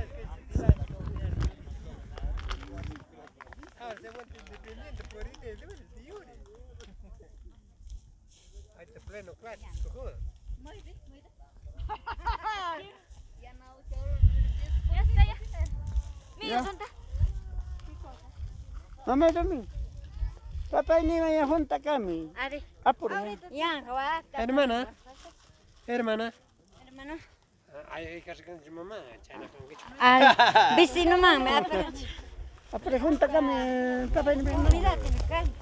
Mamá también. Papá y niña ya junta kami. Ari. Apuro. Ya, kawa. Hermana. Hermana. Hermano. Ay, casi con su mamá. Ay, vecino mamá, apuro. Apuro junta kami. Papá y niña. Mira, que me cae.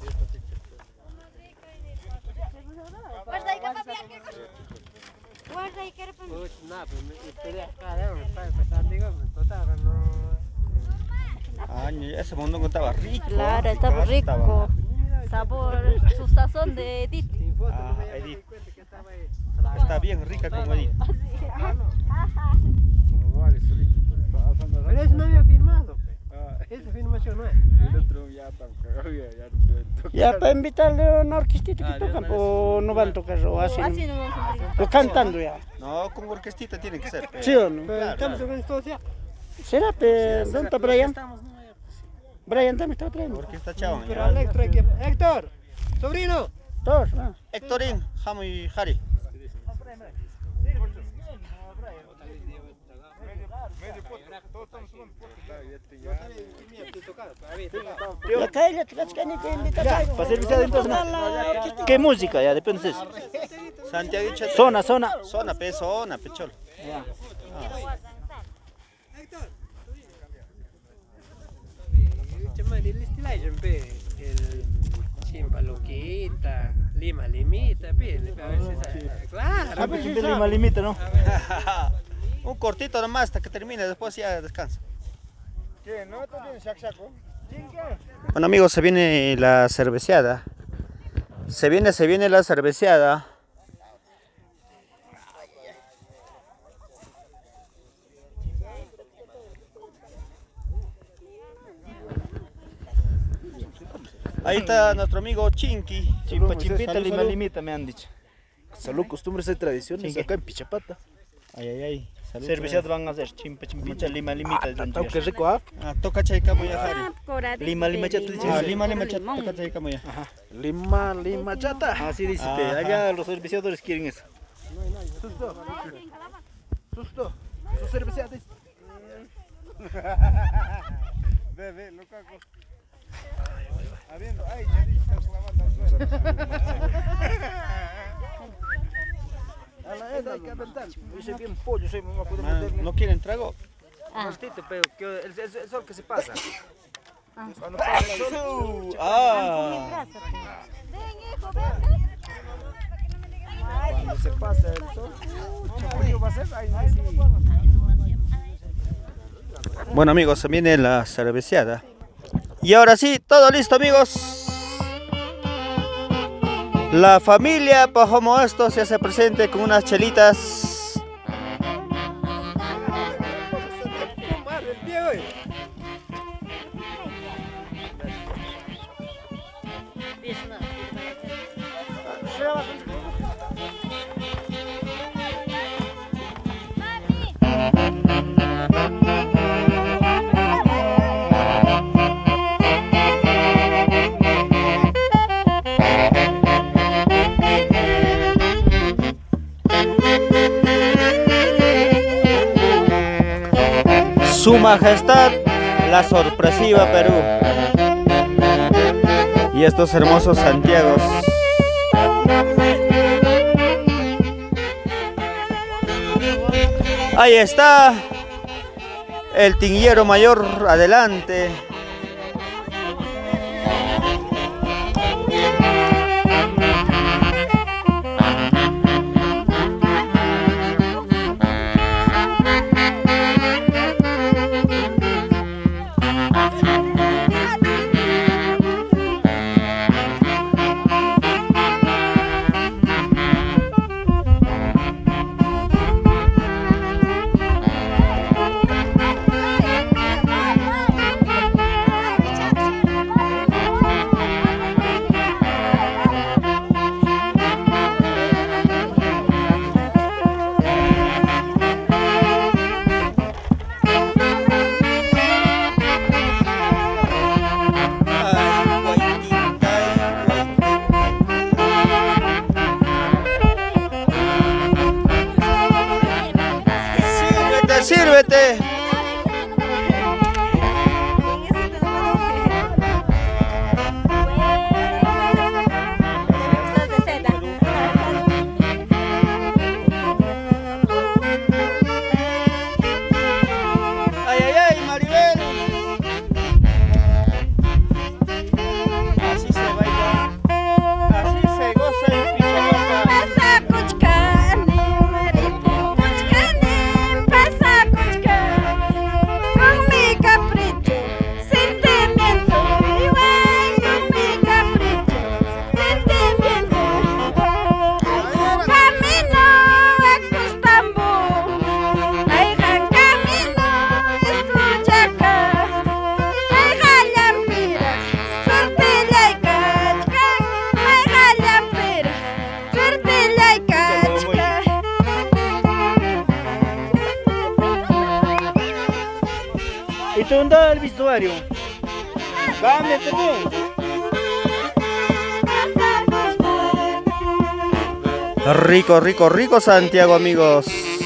Guarda ahí, papá, guarda ahí, que era para mí. No, pues me esperé acá, para empezar, digo, me total, no. Ah, ese mundo estaba rico. Claro, estaba rico. Sabor, su sazón de Edith. Ah, Edith. Está bien rica como Edith. Pero eso no había firmado. Esa firmación no es. Ya para invitarle a una orquestita que tocan o no van a tocar o así. Así no vamos a entrar. O cantando ya. No, con orquestita tiene que ser. ¿Sí o no? Pero estamos tocando todos ya. ¿Será? Pero ¿dónde está Brian? Brian también está trayendo. Orquesta Chabón. Pero Electro hay que... Héctor, sobrino. Todos, ¿no? Héctorín, Jamo y Jari. Ya cae, ya cae, ya ni que invitar. Para ser visado entonces, ¿qué música? Ya depende de eso. Santiago Chet. Zona, zona. Zona, pe, zona, pechol. Ya. El chimpa loquita, lima limita, pide, a veces, claro. A ver si lima limita, ¿no? Un cortito nomás hasta que termine, después ya descansa. ¿Qué? ¿No? ¿Tú tienes saco? Bueno amigos, se viene la cerveceada. Se viene, se viene la cerveceada. Ahí está nuestro amigo Chinky. Chimpa, chimpita, lima limita, me han dicho. Salud, costumbres y tradiciones acá en Pichapata. Ay, ay, ay. Cerveceadas van a hacer chimpa, chimpita, lima limita. Ah, qué rico, ¿ah? Ah, toca chaycamo ya, Jari. Lima, lima, chata, dice. Ah, lima, lima, chata, toca chaycamo ya. Lima, lima, chata. Así dice, allá los cerveceadores quieren eso. Susto. Susto. Su cerveceada. Ve, ve, lo cago. Habiendo, ay, ya dije, estás clavando al suelo. A la edad hay que aventar. Yo soy bien pollo, soy mamá. ¿No quieren trago? Un ratito, pero el, el, el sol que se pasa. Ah. Cuando pasa el sol. Ah. Cuando se pasa el sol, mucho frío va a ser. Ahí sí. Bueno amigos, se viene la cerveceada. Y ahora sí, todo listo amigos. La familia Pajomo esto se hace presente con unas chelitas. Su Majestad, la sorpresiva Perú. Y estos hermosos Santiagos. Ahí está el tinguero mayor, adelante. Sírvete. ¿Y tú dónde el vestuario? Cámbiate bien. Rico, rico, rico Santiago, amigos.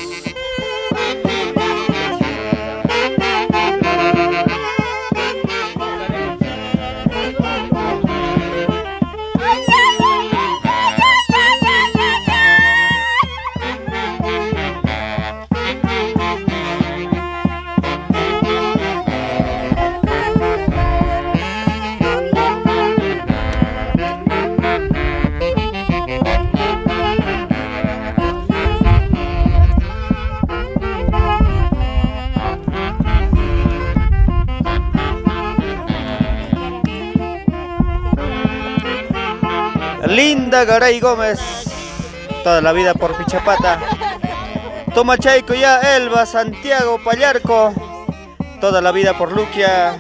Linda Garay Gómez, toda la vida por Pichapata. Tomachayco ya, Elba, Santiago, Pallarco, toda la vida por Luquia.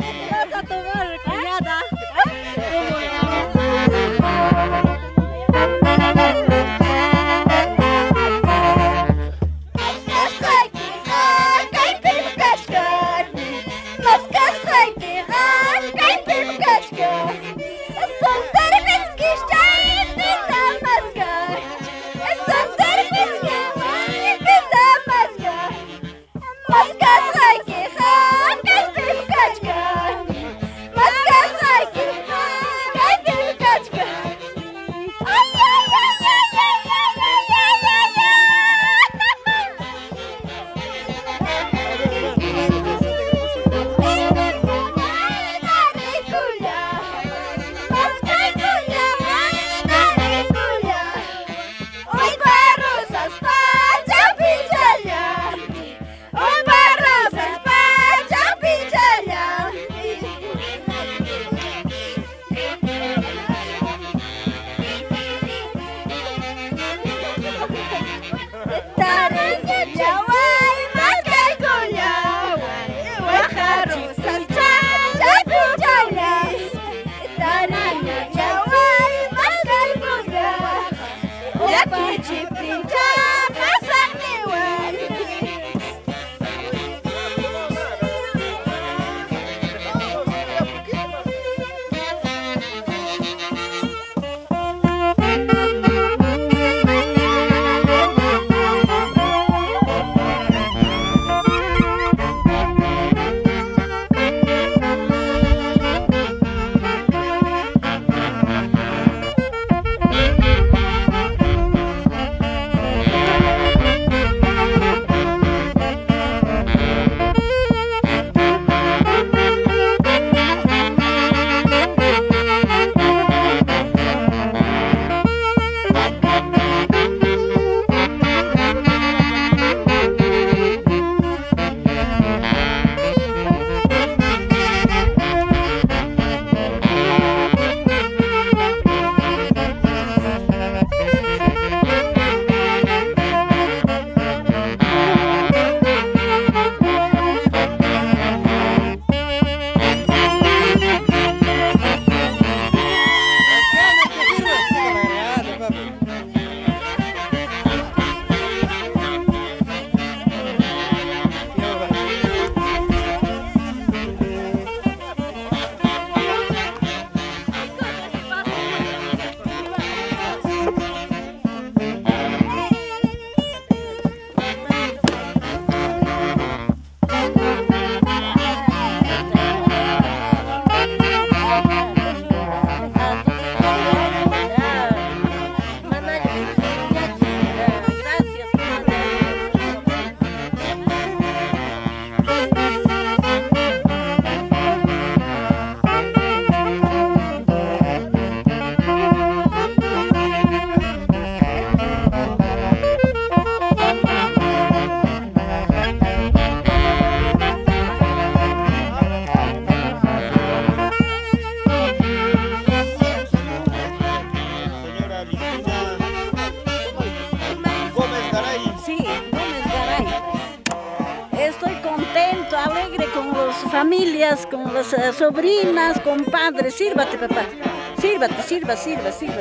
Familias, con las uh, sobrinas, compadres, sírvate papá, sírvate, sirva, sirva, sirva.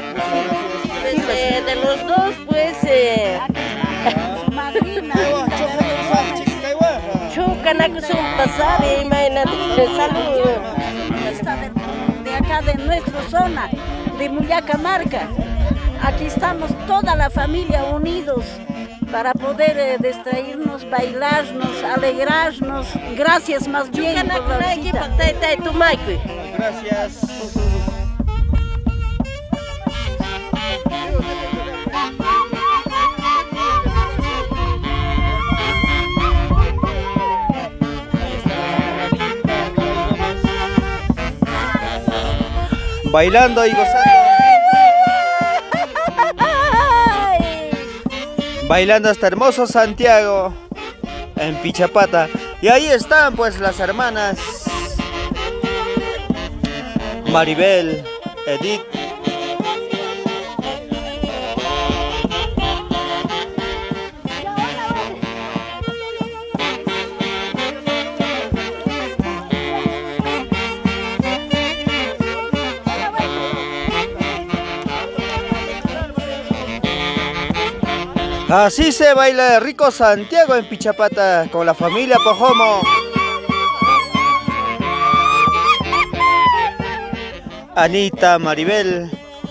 Pues, eh, de los dos, pues, eh, madrina. Chukanaku son pasar, y imagínate, saludos. Esta de, de acá de nuestra zona, de Mullacamarca. Aquí estamos toda la familia unidos para poder eh, distraernos, bailarnos, alegrarnos. Gracias más bien por la visita. Gracias. Bailando y gozando. Bailando hasta hermoso Santiago en Pichapata. Y ahí están pues las hermanas Maribel, Edith. Así se baila rico Santiago en Pichapata con la familia Pojomo. Anita, Maribel.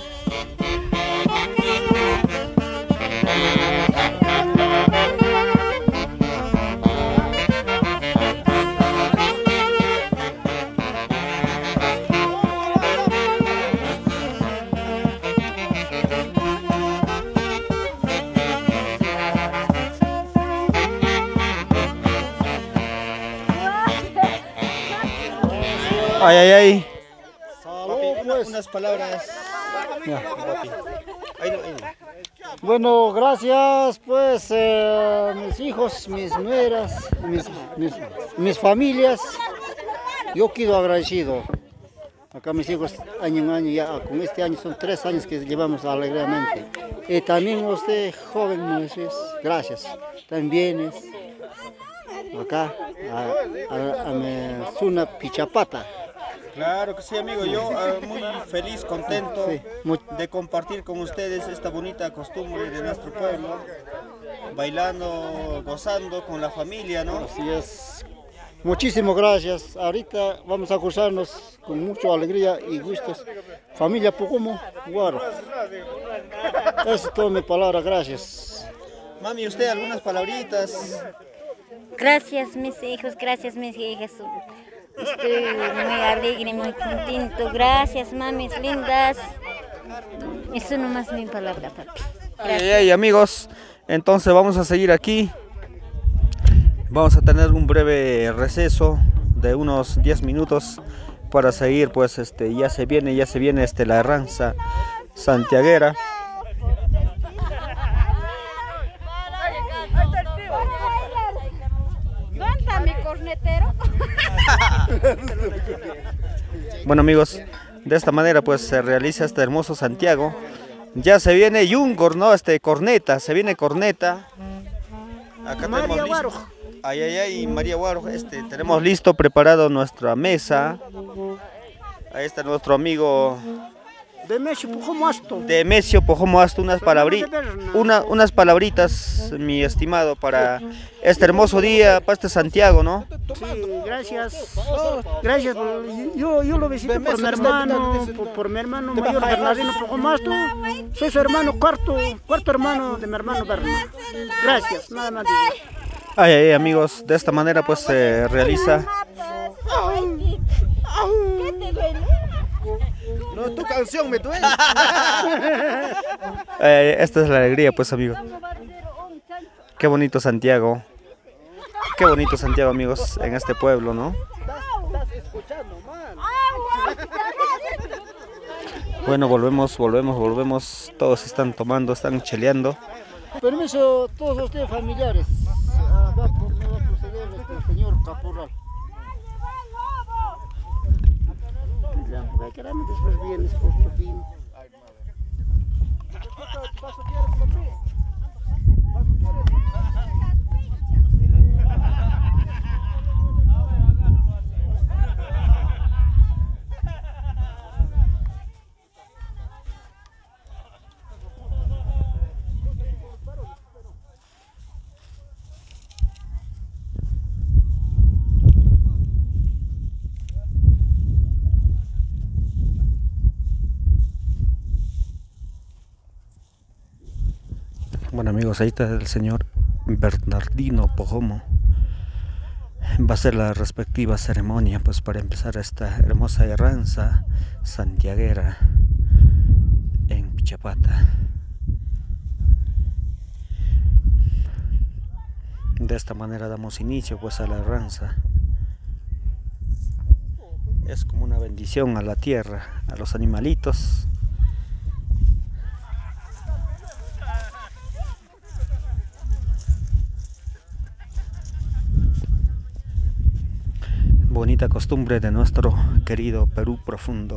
Ay, ay, ay. Papi, una, unas palabras. Ya. Papi. Ahí no, ahí no. Bueno, gracias pues eh, mis hijos, mis nueras, mis, mis, mis familias. Yo quedo agradecido. Acá mis hijos año en año, ya con este año son tres años que llevamos alegremente. Y también usted, joven Moisés, gracias. También es acá a, a, a mi zona Pichapata. Claro que sí, amigo, yo uh, muy feliz, contento Sí, muy... de compartir con ustedes esta bonita costumbre de nuestro pueblo, bailando, gozando con la familia, ¿no? Así es. Muchísimas gracias. Ahorita vamos a cruzarnos con mucha alegría y gustos. Familia Pojomo, Guaro. Esa es toda mi palabra, gracias. Mami, ¿usted algunas palabritas? Gracias mis hijos, gracias mis hijas. Estoy muy alegre, muy contento. Gracias, mamis lindas. Eso nomás mi palabra, papi. Ay, ay, ay, amigos, entonces vamos a seguir aquí. Vamos a tener un breve receso de unos diez minutos para seguir, pues este ya se viene, ya se viene este la herranza santiaguera. ¿Dónde está mi cornetero? Bueno, amigos, de esta manera pues se realiza este hermoso Santiago. Ya se viene Yungor, ¿no? Este corneta, se viene corneta. Acá tenemos listo. Ay, ay, ay, María Guaro, este, tenemos listo, preparado nuestra mesa. Ahí está nuestro amigo Demesio Pojomo Asto. Demesio Pojomo Asto, unas, palabri una, unas palabritas, mi estimado, para este hermoso día, para este Santiago, ¿no? Sí, gracias. Gracias. Yo, yo lo visito por mi hermano, por, por mi hermano mayor Bernardino Pojomo Asto. Soy su hermano cuarto, cuarto hermano de mi hermano Bernardo. Gracias, nada más digo. Ay, ay, amigos, de esta manera pues se realiza. ¿Qué te duele? No, tu canción me duele. eh, esta es la alegría, pues, amigo. Qué bonito Santiago. Qué bonito Santiago, amigos, en este pueblo, ¿no? Bueno, volvemos, volvemos, volvemos. Todos están tomando, están cheleando. Permiso, todos ustedes familiares. Ah, va, me va a proceder este señor caporal. Ya, porque caramba, después vienes por tu vino. amigos, ahí está el señor Bernardino Pojomo. Va a ser la respectiva ceremonia pues para empezar esta hermosa herranza santiaguera en Pichapata. De esta manera damos inicio pues a la herranza. Es como una bendición a la tierra, a los animalitos. Bonita costumbre de nuestro querido Perú profundo,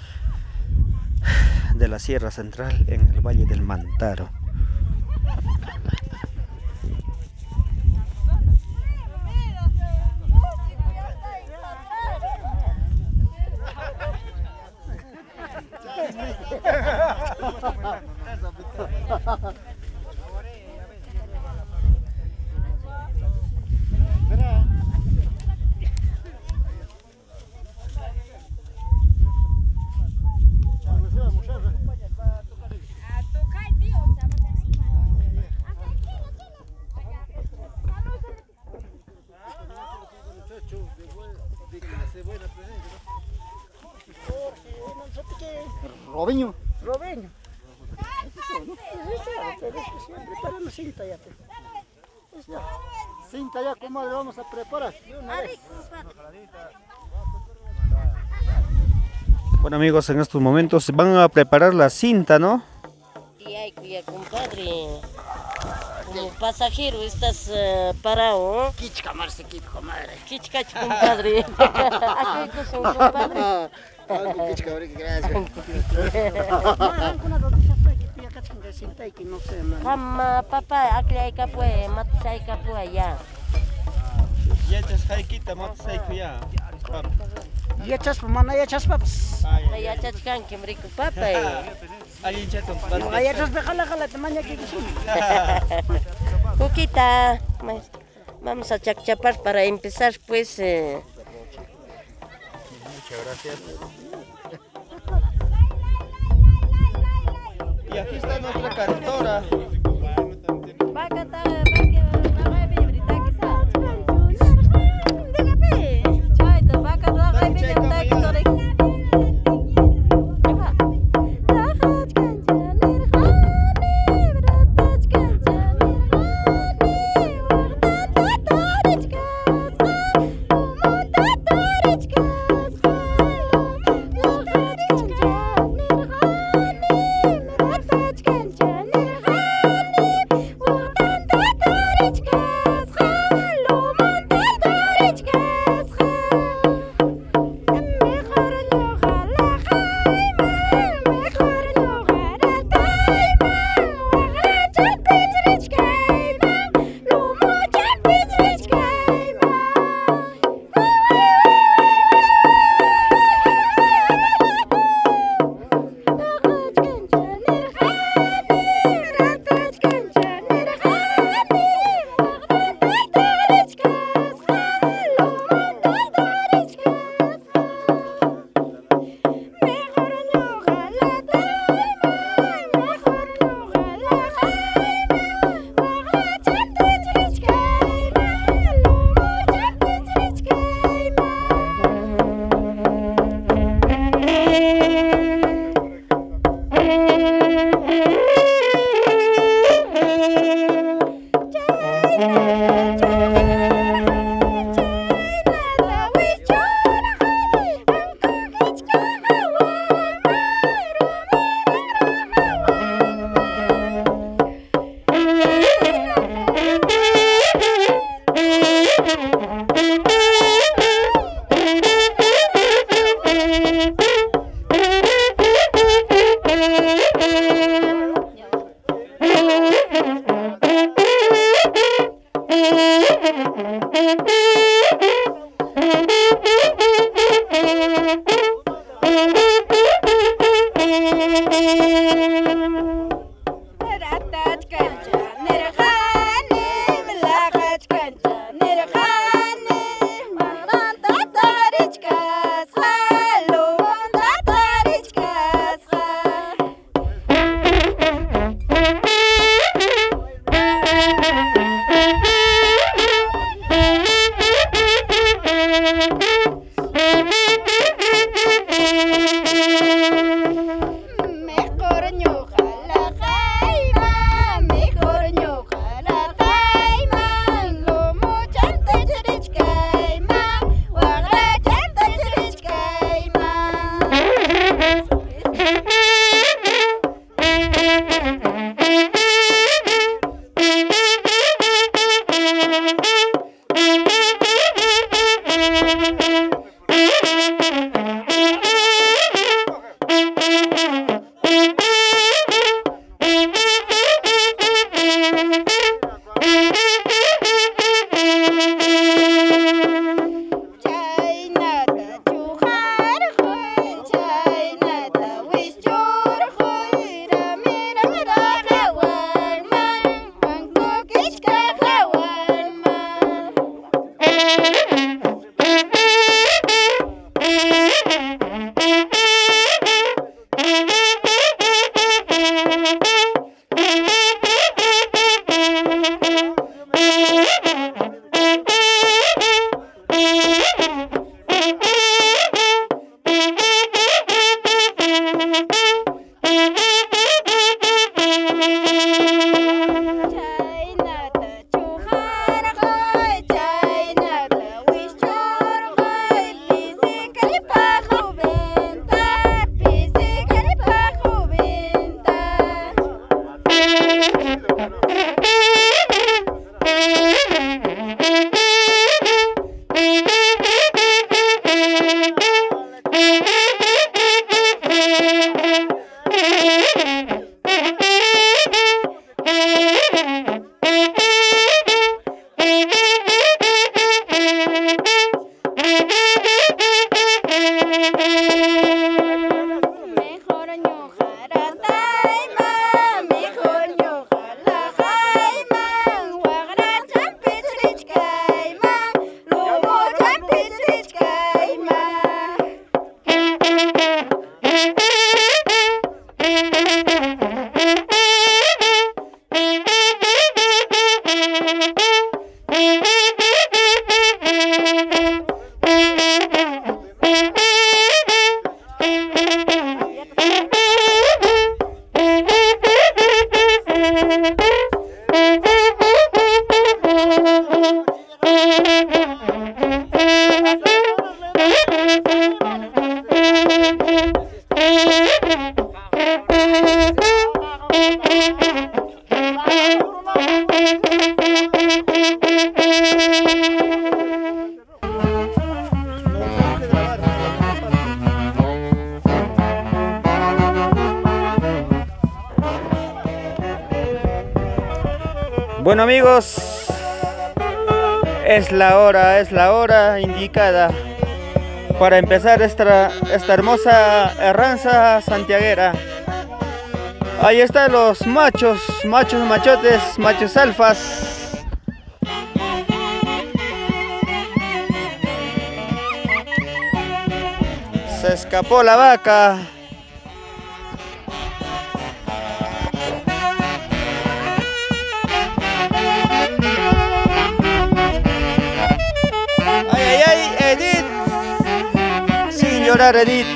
de la Sierra Central en el Valle del Mantaro. Robeño. Robeño. Preparamos cinta ya. Cinta ya, comadre, vamos a preparar. Bueno amigos, en estos momentos van a preparar la cinta, ¿no? Y ay, cuya compadre, como pasajero estás uh, parado, ¿no? Quichca, marce, quichca, comadre. Quichca, compadre. Aquí con su compadre. Algo quichca, gracias. Kama papá, aquí hay que pues, matas hay que pues allá. Ya echas jaiquita, matas hay que ya. Ya echas mana, ya echas papas. Ya echas can, que me rico papá. Ahí echas un pan. Ya echas bejala, jala, te maña que quichun. Cuquita, vamos a chapar para empezar pues. Eh. Muchas gracias. Y aquí está nuestra cantora. Bueno amigos, es la hora, es la hora indicada para empezar esta, esta hermosa herranza santiaguera. Ahí están los machos, machos machotes, machos alfas. Se escapó la vaca. Ay, ay, ay, Edith. Sin llorar, Edith.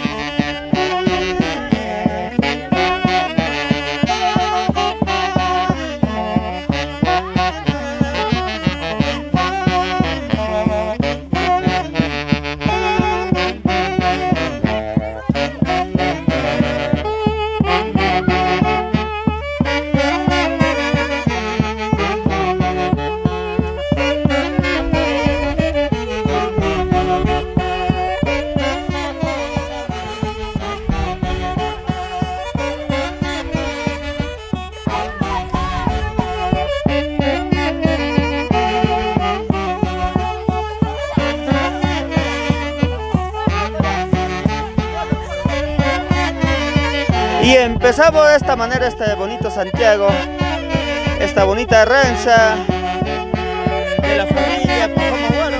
Y empezamos de esta manera este bonito Santiago, esta bonita herranza de la familia Pajomaguaro.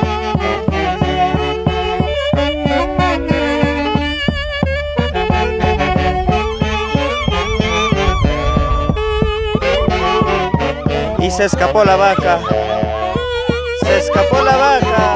Y se escapó la vaca, se escapó la vaca.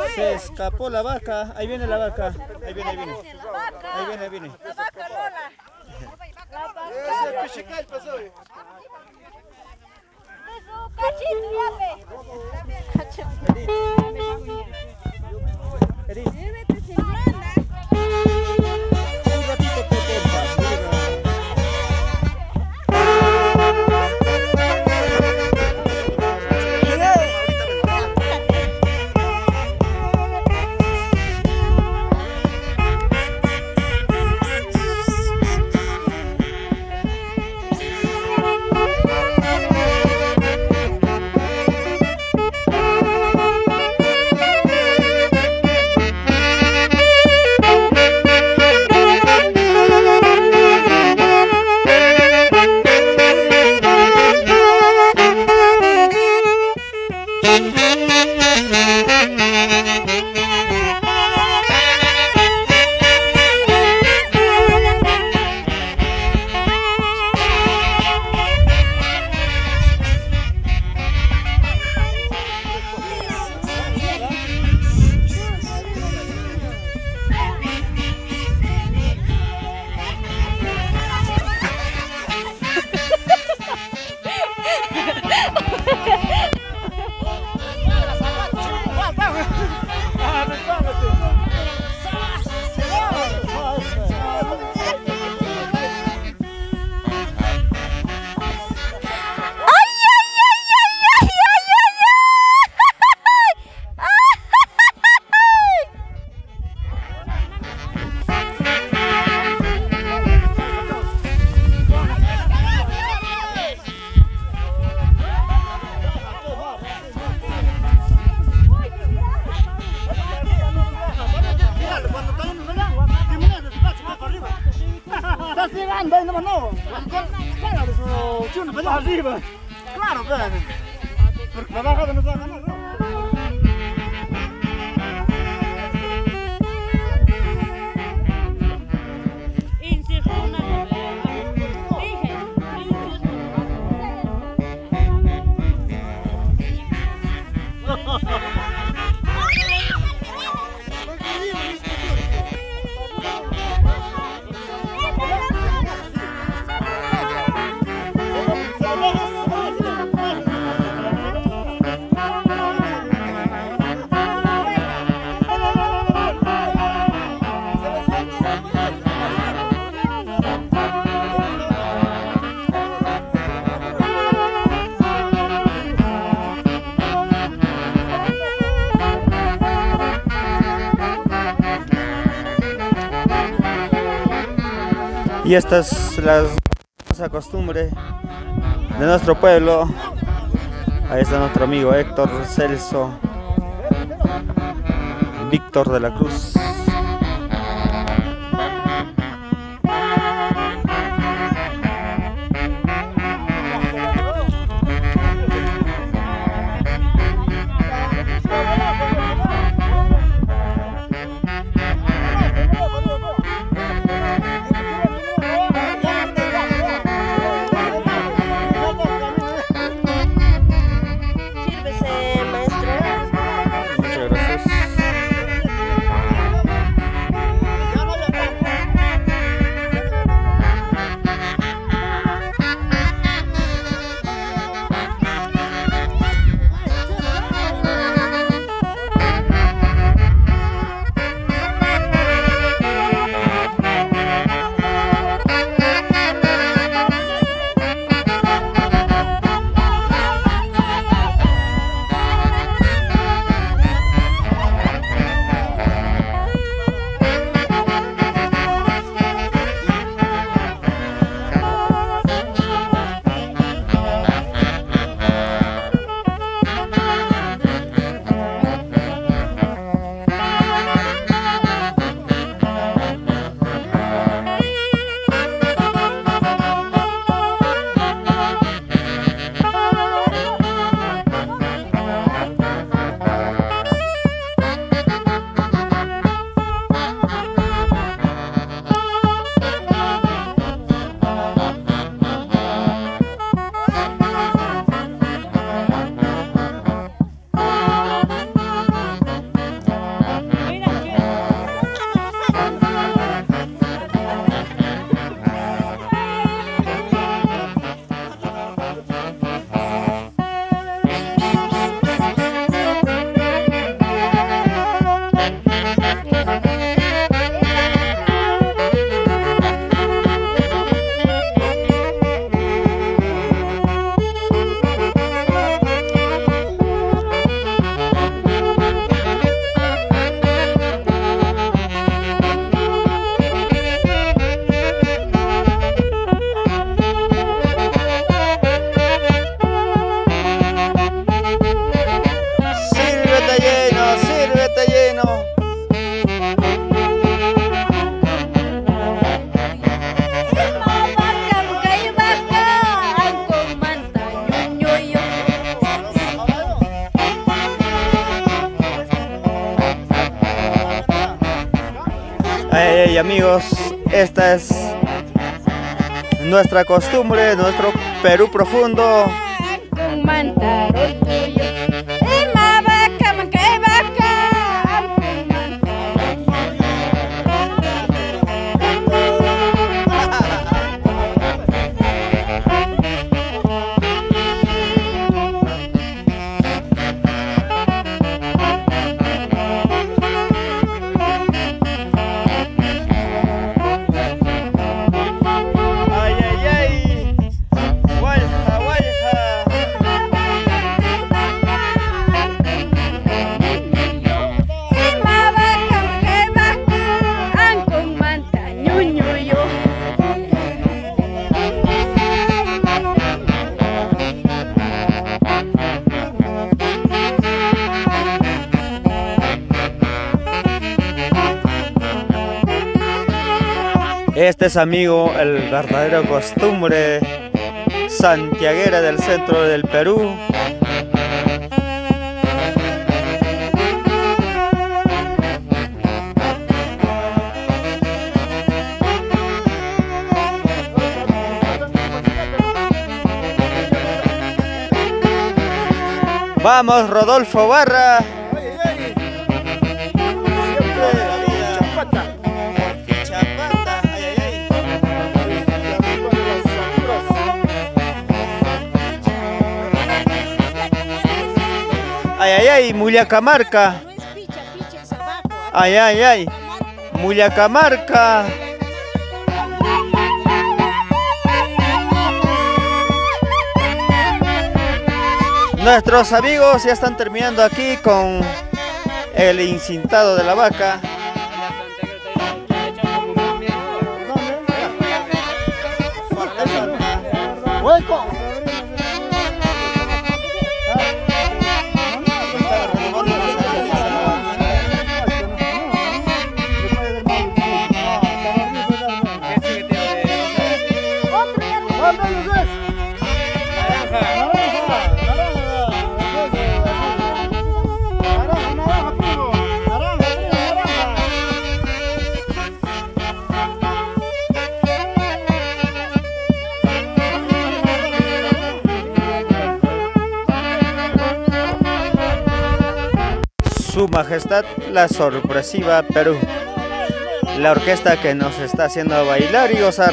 Se escapó la vaca. Ahí viene la vaca. Ahí viene, ahí viene. Ahí viene, ahí viene. La vaca Lola. La vaca. Ese pichical pasó. Un ratito te Arriba, claro, porque la bajada nos va a ganar. Y esta es la costumbre de nuestro pueblo. Ahí está nuestro amigo Héctor Celso Víctor de la Cruz. Sírvese, maestro. Muchas gracias. Ay, ay, amigos, esta es nuestra costumbre, nuestro Perú profundo. Este es, amigo, el verdadero costumbre santiaguera del centro del Perú. Vamos, Rodolfo Barra. Ay, ay, ay, Mullacamarca. Ay, ay, ay, Mullacamarca. Nuestros amigos ya están terminando aquí con el incintado de la vaca. ¡Hueco! Su Majestad la Sorpresiva Perú, la orquesta que nos está haciendo bailar y gozar.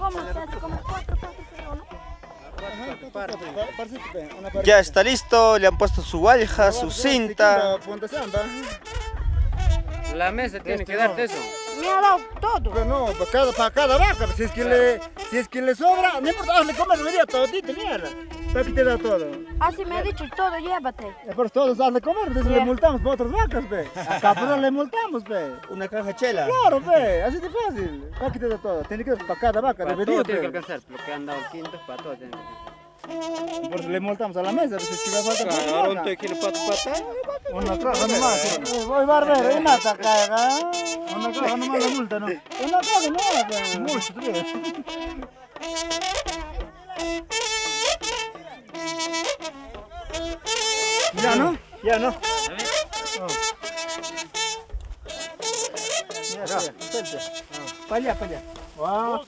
¿Cómo se hace? ¿Cómo cuatro partes? Ya está listo, le han puesto su valja, su cinta. La mesa tiene que darte eso. Me ha dado todo. Pero no, para cada, para cada vaca, si es que le, si es que le sobra, no importa, hazle comer, me dio todito, mierda. Para que te da todo. Así me ha dicho todo, llévate. Por todos hazle comer, entonces Yeah. le multamos por otras vacas, ve. Acá pero le multamos, ve. Una caja de chela. Claro, ve, así de fácil. Para que te da todo, tiene que dar para cada vaca, Para debería, todo tiene que ve. alcanzar. Lo que han dado quinto, para todo tiene que alcanzar. Por eso le multamos a la mesa, pues es que va a faltar Claro, por un te quiere pata pata. una caja nomás. Voy barbero, una caja. Una caja nomás la multa, ¿no? Una caja nomás, mucho, tú ves. Ya, ¿no? Ya, ¿no? Oh. Ya, ya, suelte. Para allá, para allá. Wow.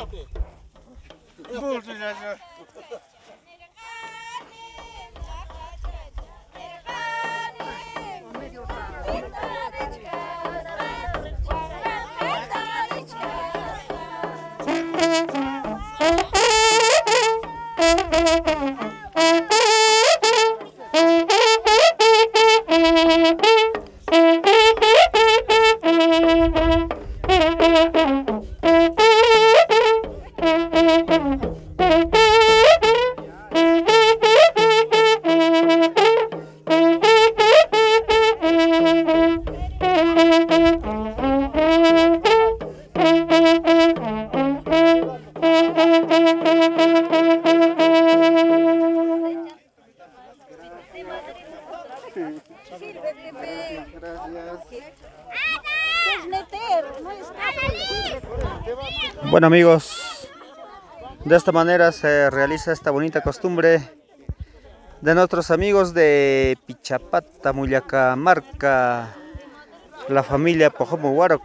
Bueno amigos, de esta manera se realiza esta bonita costumbre de nuestros amigos de Pichapata, Mullacamarca, la familia Pojomo Huaroc.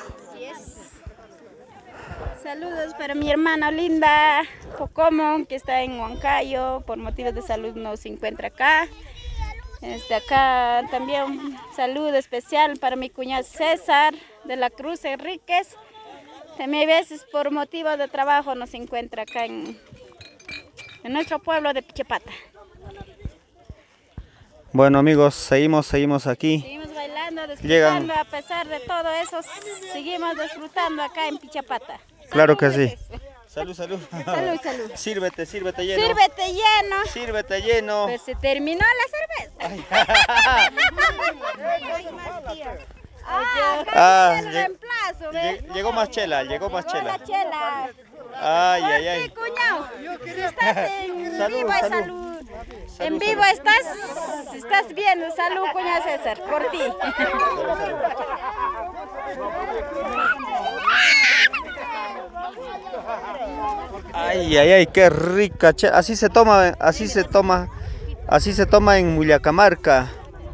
Saludos para mi hermana linda, Pocomo, que está en Huancayo, por motivos de salud no se encuentra acá. Desde acá también un saludo especial para mi cuñado César de la Cruz Enríquez. También a veces por motivos de trabajo no se encuentra acá en, en nuestro pueblo de Pichapata. Bueno amigos, seguimos, seguimos aquí. Seguimos bailando, disfrutando, Llegan. a pesar de todo eso, seguimos disfrutando acá en Pichapata. Claro que sí. Salud, salud. Salud, salud. Sírvete, sírvete lleno. Sírvete lleno. Sírvete lleno. Pues se terminó la cerveza. Ah, Ah, el lleg- reemplazo, ¿ves? lleg- llegó más chela, llegó más chela. La chela. Ay, ay, ay. Sí, cuñado. Si estás en Salud, vivo, salud. salud. En vivo estás, si estás viendo, salud, cuñado César, por ti. Ay, ay, ay, qué rica chela. Así se toma, así se toma, así se toma en Mullacamarca.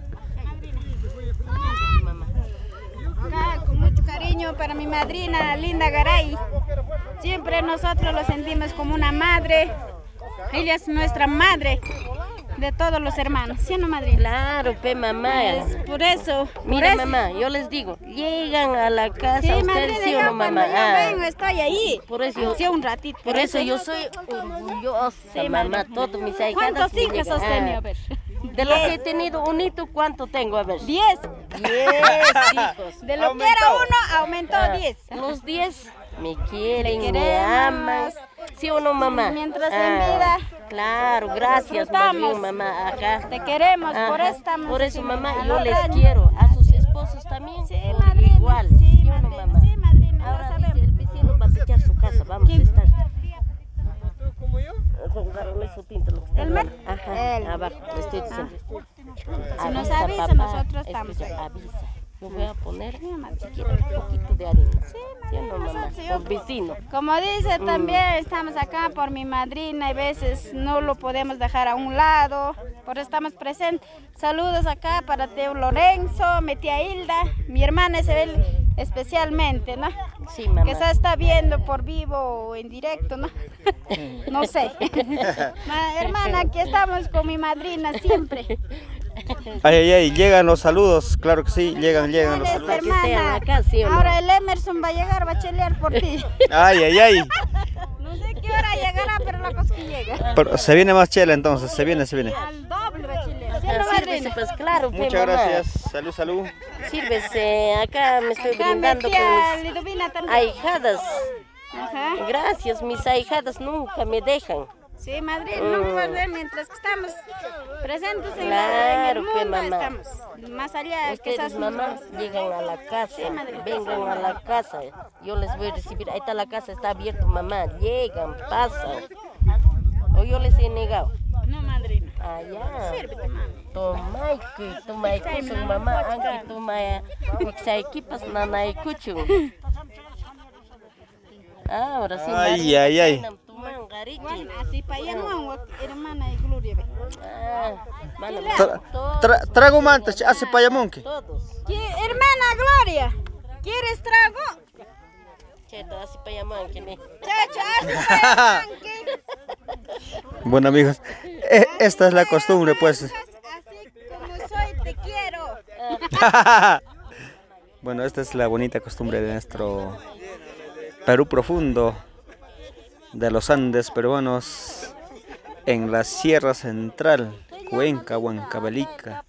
Acá, con mucho cariño para mi madrina Linda Garay. Siempre nosotros lo sentimos como una madre. Ella es nuestra madre de todos los hermanos, ¿sí o no, madrina? Claro, pe mamá. Es por eso. por Mira, eso. mamá, yo les digo, llegan a la casa Sí, ustedes, madrina, ¿sí o yo no, mamá? cuando yo Ah, vengo estoy ahí. Por eso yo, Sí, un ratito. por eso yo soy orgullosa, Sí, mamá, madrina. todos mis hijadas. ¿Cuántos me hijos llegan. has tenido? Ah, A ver. De lo que he tenido un hito, ¿cuánto tengo? A ver. Diez. Diez hijos. De lo que era uno, aumentó Ah, diez. Los diez me quieren, Te me queremos. aman. ¿Sí o no, mamá? Mientras Ah, en vida. Claro, gracias, más bien, disfrutamos. mamá. Ajá. Te queremos, por Ajá. eso estamos Por eso, haciendo mamá, al yo otro les año. quiero. A sus esposos también. Sí, por madrina. igual. Sí, ¿Sí o no, madrina. mamá? Sí, madrina. Ahora lo dice sabemos. el vecino va a echar su casa. Vamos a estar. Jugaron eso tinto, lo que está ¿El mar? Ajá, El. abajo, le estoy diciendo. Si nos Avisa, avisa, papá. nosotros estamos Escucha, ahí. avisa. Yo voy a poner siquiera un poquito de harina. Sí, ¿sí o no, mamá? nosotros, yo- Por vecino. Como dice, Mm. también estamos acá por mi madrina y a veces no lo podemos dejar a un lado, por eso estamos presentes. Saludos acá para Teo Lorenzo, mi tía Hilda, mi hermana Isabel especialmente, ¿no? Sí, mamá. Que se está viendo por vivo o en directo, ¿no? No sé. Ma- hermana, aquí estamos con mi madrina siempre. Ay, ay, ay, llegan los saludos, claro que sí, llegan, llegan los Eres saludos. hermana. acá, ¿sí o no? Ahora el Emerson va a llegar, va a chelear por ti. Ay, ay, ay. acá. Pero se viene más chela entonces, se viene, se viene. Al doble va chile. Sírvese, pues claro. pe, Muchas mamá. gracias, salud, salud. Sírvese, acá me estoy Acá mi brindando tía con Lidovina mis también. ahijadas. Ajá. Gracias, mis ahijadas nunca me dejan. Sí, madre, Mm. no me va a ver mientras que estamos presentes en, la- Claro, en el pe, mundo, mamá. estamos más allá que Ustedes, esas mamá, llegan a la casa, vengan a la casa, yo les voy a recibir. Ahí está la casa, está abierta, mamá. Llegan, pasan. O yo les he negado. No, madrina. Allá. Sírvete, mami. Tomai que tomai kusun mamá, anki tomai wiksai kipas nanai kuchu. Ahora sí. Ay, ay, ay. Bueno, así para allá no, hermana y Gloria. Ah, mana, Tra- tra- trago mantas, hace payamonque. ¿Qué- Hermana Gloria, ¿quieres trago? Cheto, así para llamar que me. Chacha, Bueno amigos, e- esta es la costumbre pues. como soy, te quiero. Bueno, esta es la bonita costumbre de nuestro Perú profundo, de los Andes peruanos, en la Sierra Central, Cuenca, Huancavelica.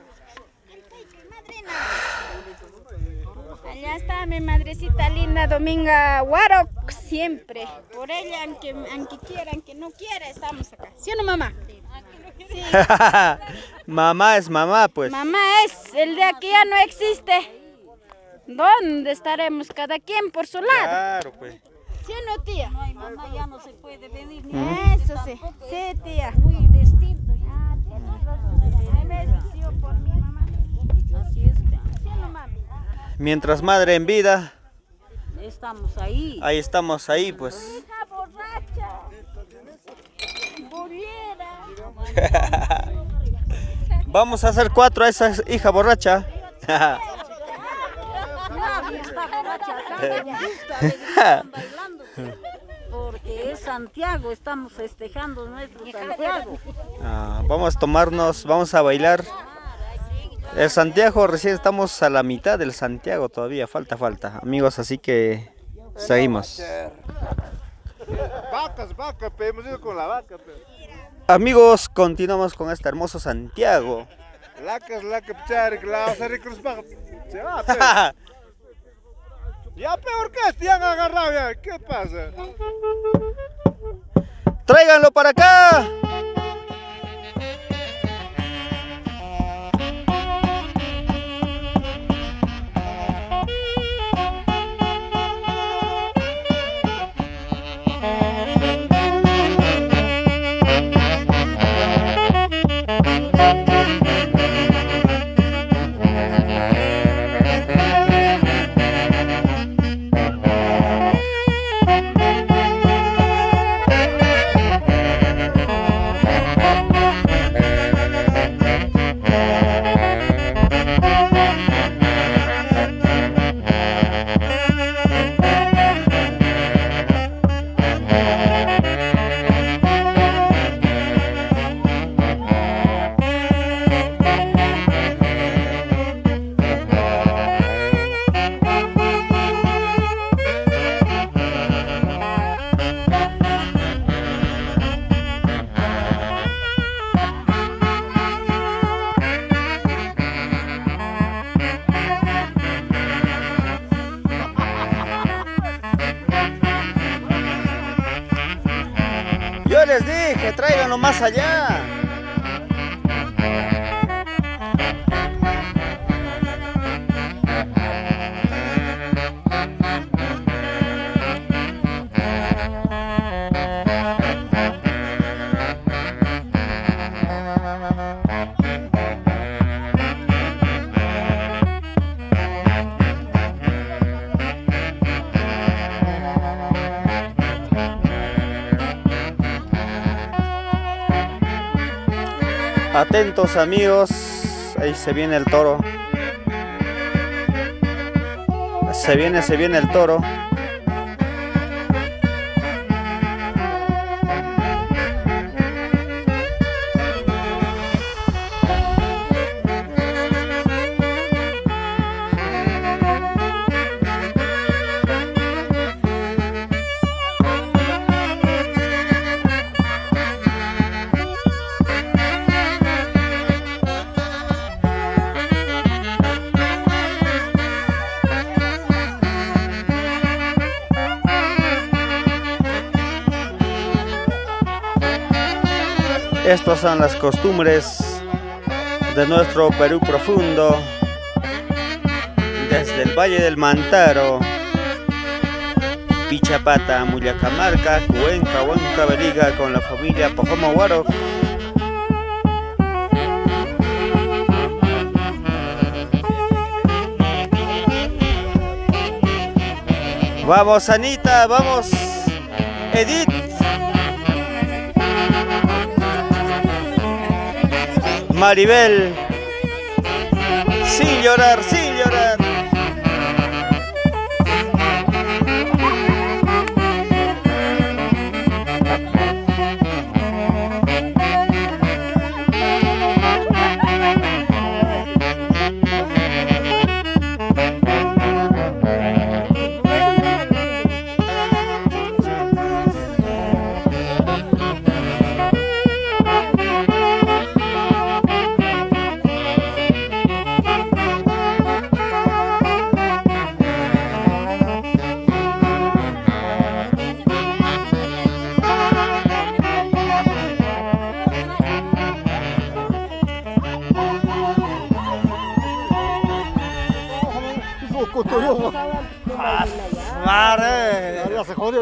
Allá está mi madrecita linda Dominga Guaro, siempre. Por ella, aunque, aunque quiera, aunque no quiera, estamos acá. ¿Sí o no, mamá? Sí. Mamá es mamá pues. Mamá es, el de aquí ya no existe. ¿Dónde estaremos? Cada quien por su lado. Claro pues. ¿Sí o no, tía? No hay mamá, ya no se puede venir. Ni Eso sí, sí, tía. Muy distinto. Ah, tienes razón. Hay veces yo por mi mamá. Así es. ¿Sí o no, mami? Mientras madre en vida, Estamos ahí. ahí estamos ahí pues. Hija borracha. Volviera. Vamos a hacer cuatro a esa hija borracha. Nadie está borracha acá, me gusta, me gustan bailando. Porque es Santiago, estamos festejando nuestro Santiago. Ah, vamos a tomarnos, vamos a bailar. El Santiago, recién estamos a la mitad del Santiago todavía, falta, falta. Amigos, así que seguimos. Vacas, vacas, pe, hemos ido con la vaca, pe. Amigos, continuamos con este hermoso Santiago. Lacas, lacas, pichar, la vas a recruzar. Se va, pe. Ya peor que este, ya han agarrado ya. ¿Qué pasa? ¡Tráiganlo para acá! Yo les dije, tráiganlo más allá. Atentos amigos, ahí se viene el toro. Se viene, se viene el toro. Estas son las costumbres de nuestro Perú profundo, desde el Valle del Mantaro, Pichapata, Mullacamarca, Cuenca, Huancavelica, con la familia Pojomo Guaro. Vamos Anita, vamos Edith. Maribel, sin llorar, sin llorar. Madre, ya se jodió.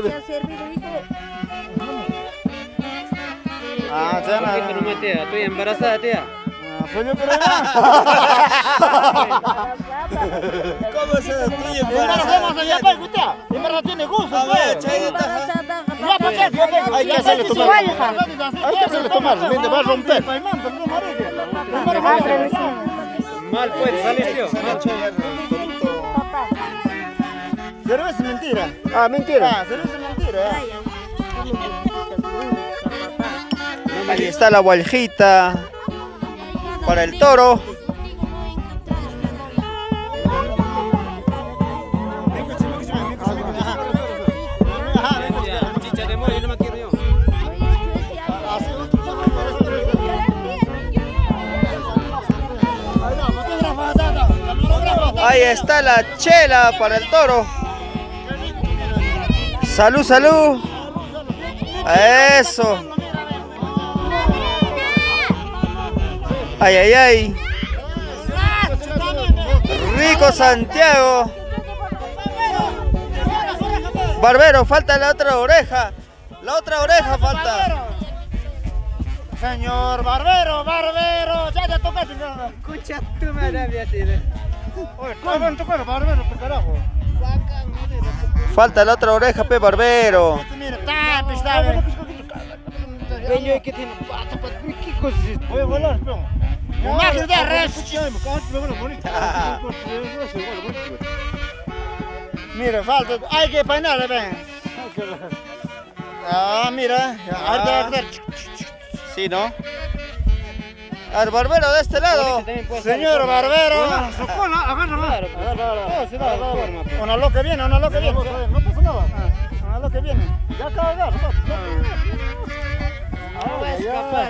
Ah, ¿Por qué tú no me tía? Estoy embarazada, tía. Sueño pero ¿Cómo se estoy embarazada? Ya pues, escucha. Embarazada tiene gusto. A ver, chaita. Ya pues, hay que hacerle tomar. Hay que hacerle tomar, me va a romper. Mal puede salir, tío. Cerveza es mentira. Ah, mentira. Ah, cerveza es mentira. Ahí está la gualjita para el toro. Chicha de mollo, no me quiero yo. Ahí está la chela para el toro. Salud, salud. Eso. Ay, ay, ay. Rico Santiago. Barbero, falta la otra oreja. La otra oreja falta. Señor Barbero, Barbero, ya te toca. Escucha tu maravilla, tío. Oye, ¿cómo en tu cuero, Barbero, tu carajo? Falta la otra oreja, pe Barbero. Mira, está, está bien. Peño, ¿qué tiene? Pata, pata, ¿qué cosa es esto? Voy a volar, pero. Imagen de res. Mira, falta, hay que peinar, ven. Ah, mira, hay que Sí, ¿no? Al barbero de este lado. Señor Barbero. Su cola, agárrala. Una loca viene, una loca viene. No pasa nada. Una loca viene. Ya acaba de dar. No es capaz.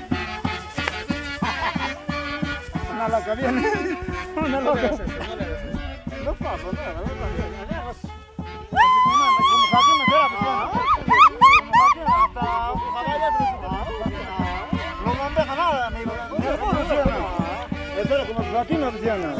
Una loca viene. Una loca. No pasa nada. Agarras. Como Joaquín me será, pues bueno. Como Joaquín hasta un caballo. No me deja nada, amigo. Eso era como Joaquín no decía nada.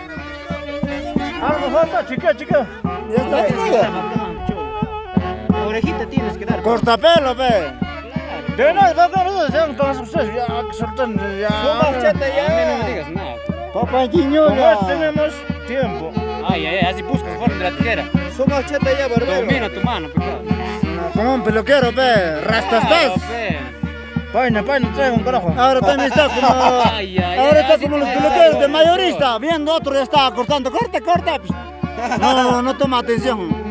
Algo falta, chica, chica. Ya está, chica. Orejita tienes que dar. Cortapelo, pe. De nada, papá, no se hagan todas ustedes. Ya, que soltan, ya. Suma chata ya. No me digas nada. Papá Quiñola. Tenemos tiempo. Ay, ay, ay, así buscas fuera de la tijera. Suma chata ya, barbero. Domina tu mano, pecado. Como un peluquero, pe. Rastastas. Paina, paina, trae un carajo. Ahora también está como. Ay, ay, ahora está ay, como los ay, peluqueros ay, de ay, mayorista. Viendo otro ya está cortando. Corta, corta. No, no toma atención.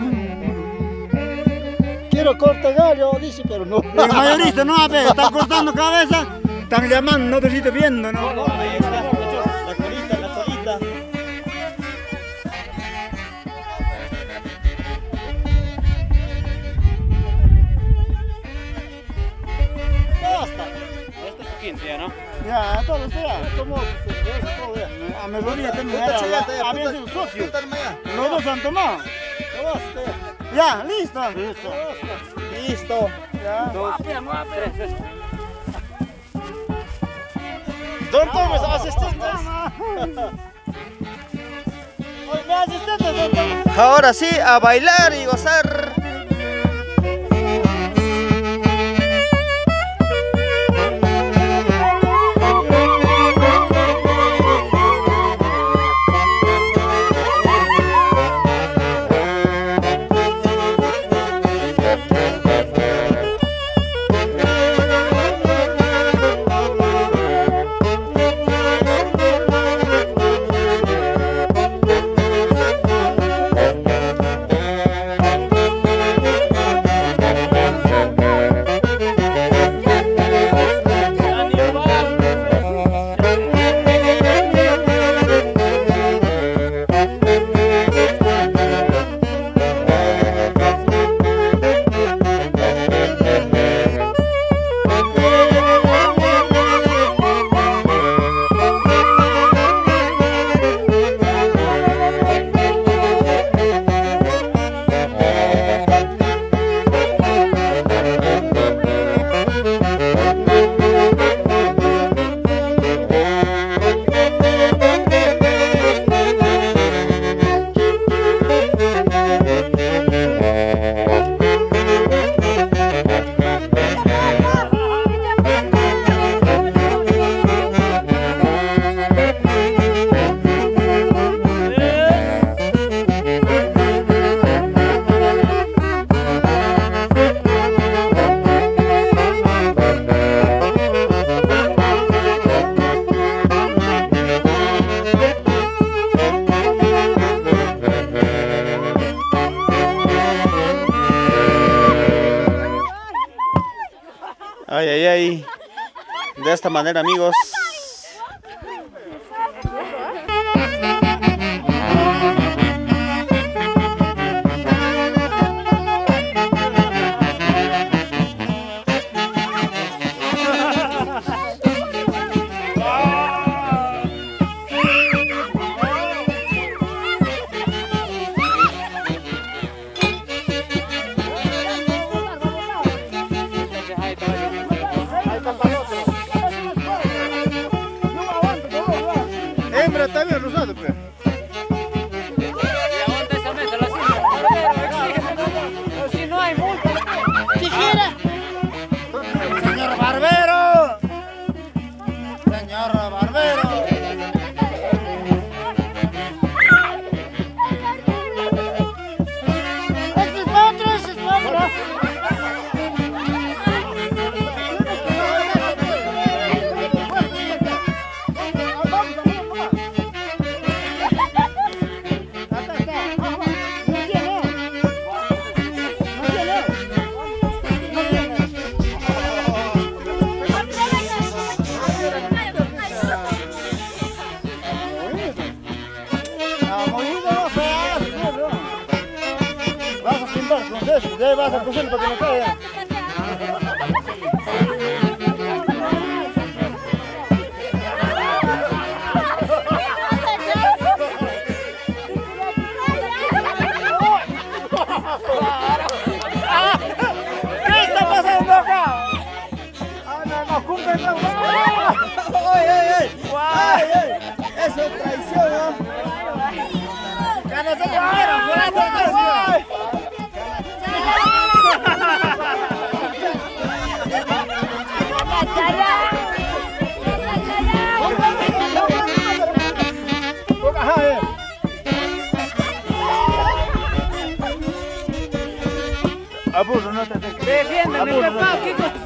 Quiero cortar gallo, dice, pero no. El mayorista no, pe. Están cortando cabeza. Están llamando, no te sientes viendo, ¿no? Ahí está. La colita, la colita. Basta. Este es tu quince ya, ¿no? Ya, todo lo sea. Tomo cerveza, todo ya. A mediodía tengo ya. Habían sido socios. Los dos han tomado. Ya, listo. Listo. Listo. Ya. Dos, tres. Don Tomás, asistentes. Oye, asistentes, don Tomás. Ahora sí, a bailar y gozar. Ay, ay, ay. De esta manera, amigos. Hembra está bien rosado, pues. Si no hay multa. Quisiera. Señor Barbero. Señor Barbero. Este es otro, este es otro. Vas a silbar con eso, ya vas a coser para que no caiga. ¿Qué está pasando acá? Ah, no, no, cumple, no. ¡Ay, ay, ay! ¡Ay, ay! Eso es traición, ¿no? ¡Ganas de guerra! ¡Ganas de guerra! Aburro, no te dejes. Defiéndeme, papá, ¿qué cosa?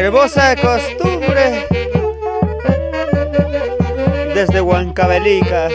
Hermosa costumbre desde Huancavelica.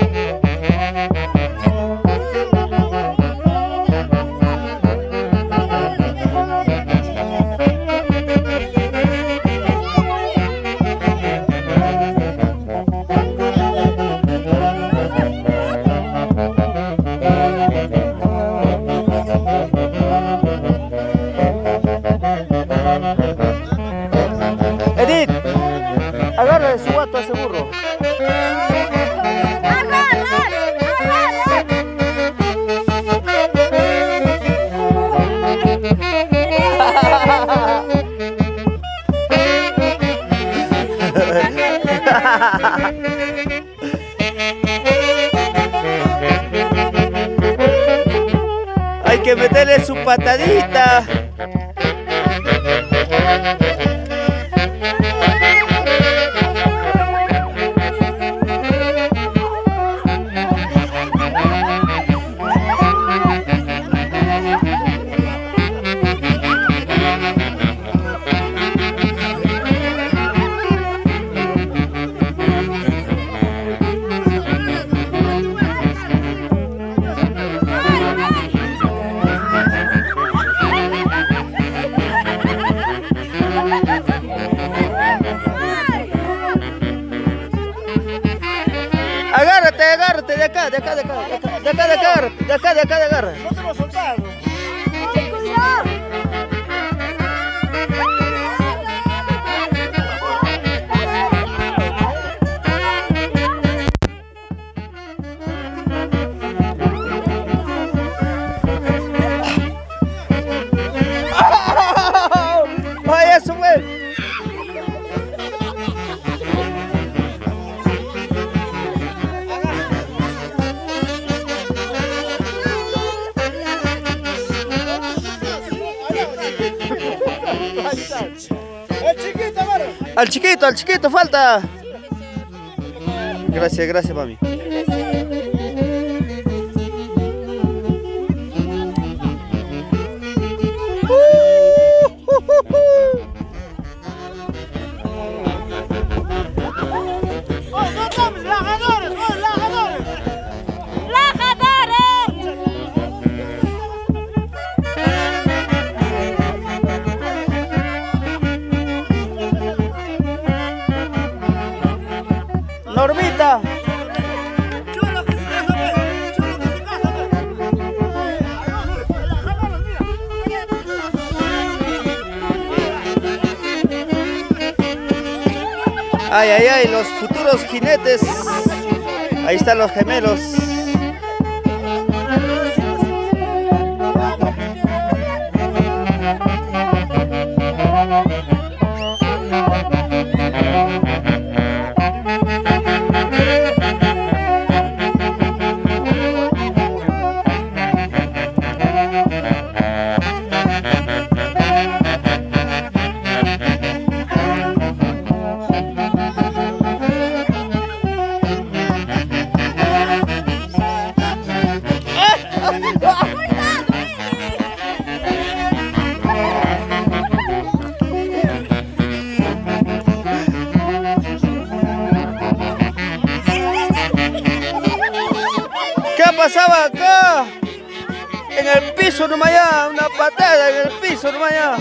Edith, agarra su guato a ese burro. Hay que meterle su patadita. Agárrate, agárrate, de acá, de acá, de acá, de acá, de acá, de acá, de acá, de acá, de acá. No te lo soltado. ¡Ay, eso fue! Al chiquito, al chiquito, falta. Gracias, gracias, mami. Normita. Ay, ay, ay, los futuros jinetes. Ahí están los gemelos. ¿Qué pasaba acá? En el piso nomás ya, una patada en el piso nomás ya.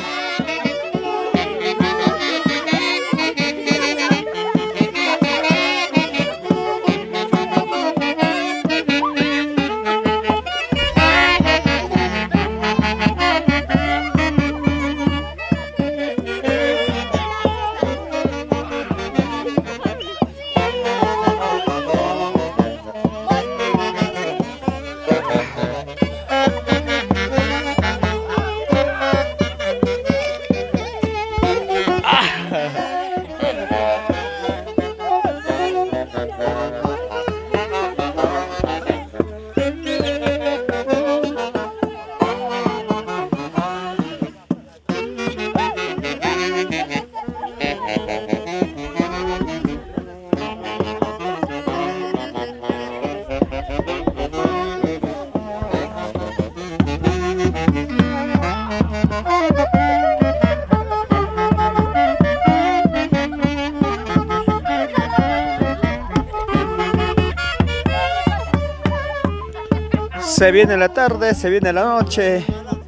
Se viene la tarde, se viene la noche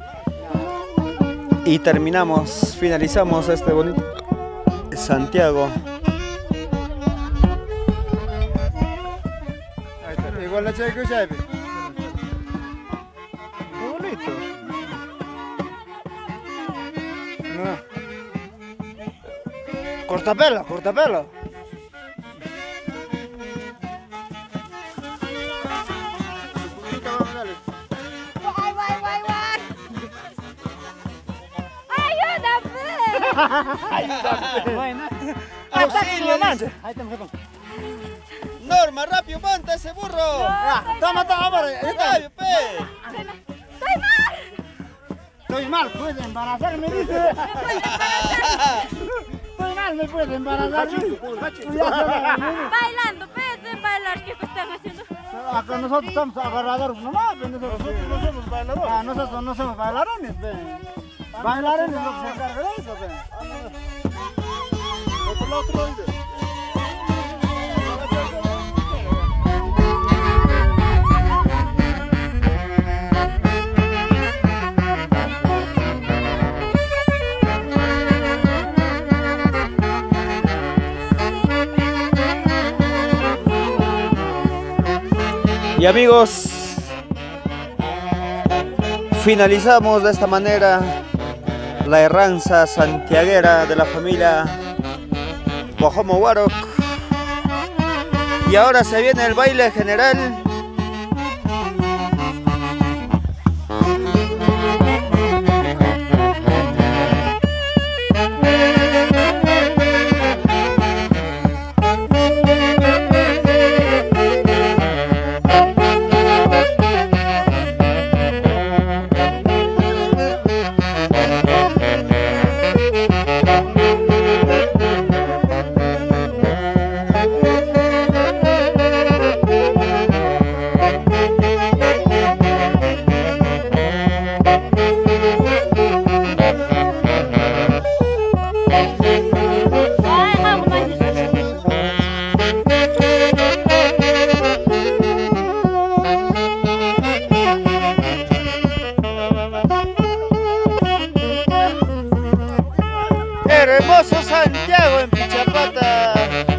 y terminamos, finalizamos este bonito Santiago. Ahí está, igual la cheque ya. Bonito. No. Cortapelo, cortapelo. Bueno. Auxilio, mancha. Ahí estamos. Norma, rápido, monta ese burro. Ah, toma, toma, toma. Rápido, pe. Estoy mal. Estoy mal, puede embarazarme, dice. Estoy mal, me puede embarazar. Bailando, pues, bailar, ¿qué están haciendo? Acá nosotros estamos agarradores nomás, pero nosotros no somos bailadores. Ah, nosotros no somos bailarines, pe. Bailarines es lo que se encarga de eso, pe. Otro lado, otro lado. Y amigos, finalizamos de esta manera la erranza santiaguera de la familia Pojomo Huaroc. Y ahora se viene el baile general. Hermoso Santiago en Pichapata.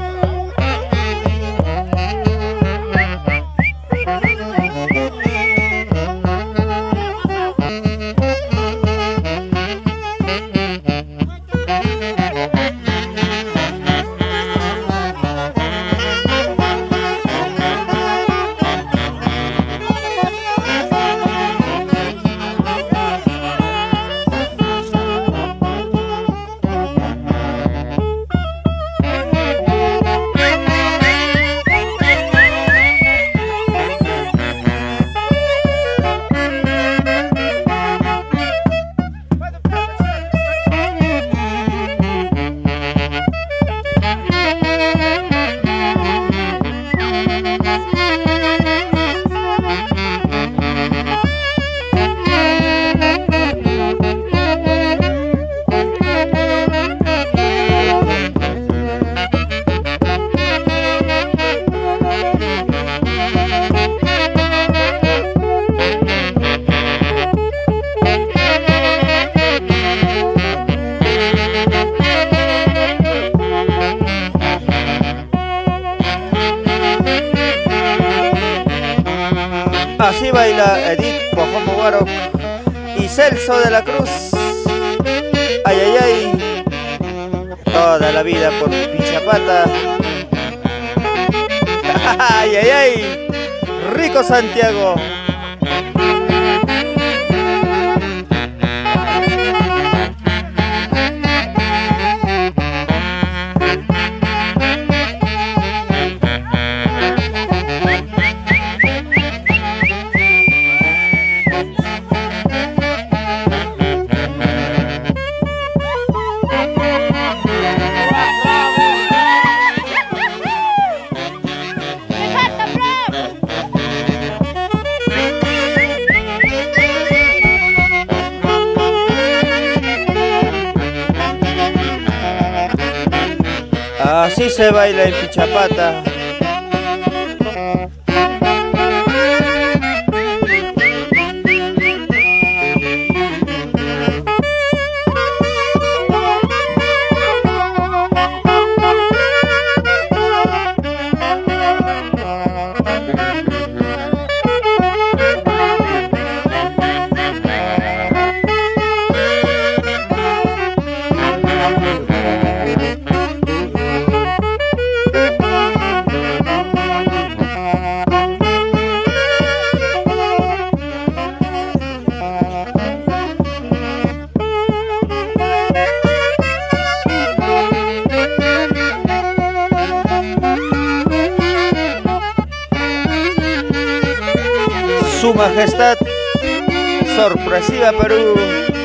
Así baila Edith Pojomo Huaroc y Celso de la Cruz. Ay, ay, ay. Toda la vida por Pichapata. Ay, ay, ay. Rico Santiago. Así se baila en Pichapata. Su Majestad, sorpresiva Perú.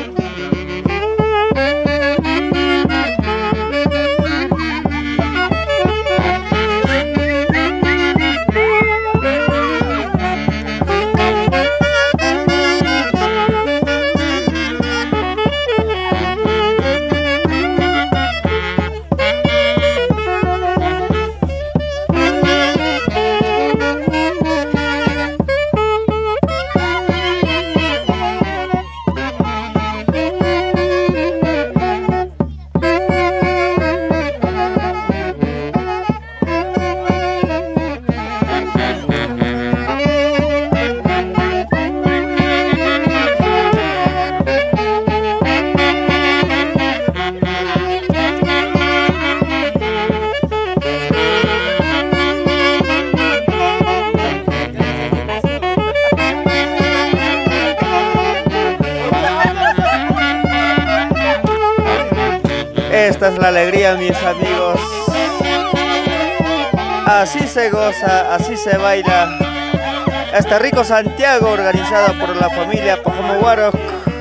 Esta es la alegría, mis amigos. Así se goza, así se baila. Este rico Santiago organizado por la familia Pajamoguaro.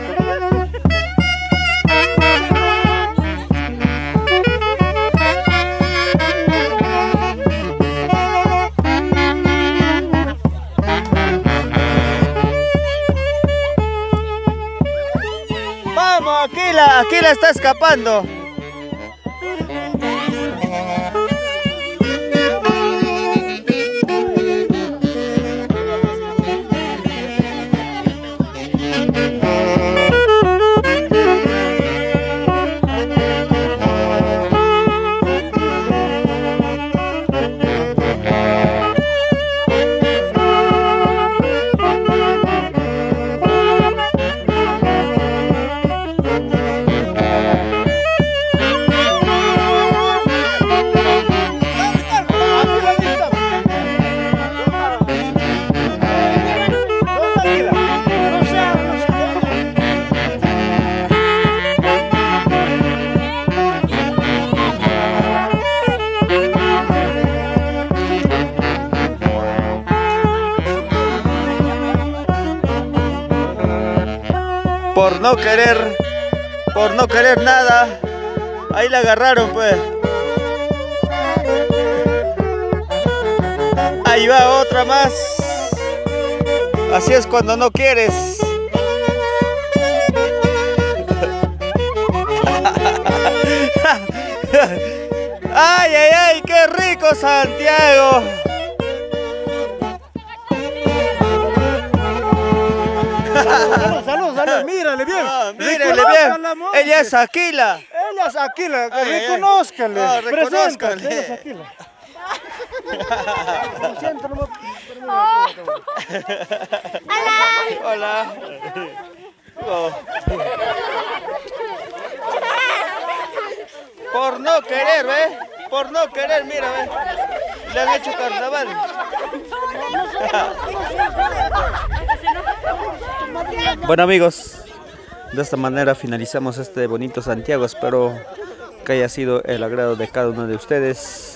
Vamos, Aquila, Aquila está escapando. Por no querer, por no querer nada, ahí la agarraron pues. Ahí va otra más. Así es cuando no quieres. Ay, ay, ay, qué rico Santiago. Salud, salud, salud, mírale bien. Ah, mírale bien. Ella es Aquila. Ella es Aquila, Ay, ay, reconózcale. ay. No, reconózcale. Preséntate, ella es Aquila. Hola. Hola. Oh. Por no querer, ¿ve? Por no querer, mira, ¿ve? Le han hecho carnaval. Bueno, amigos, de esta manera finalizamos este bonito Santiago. Espero que haya sido el agrado de cada uno de ustedes.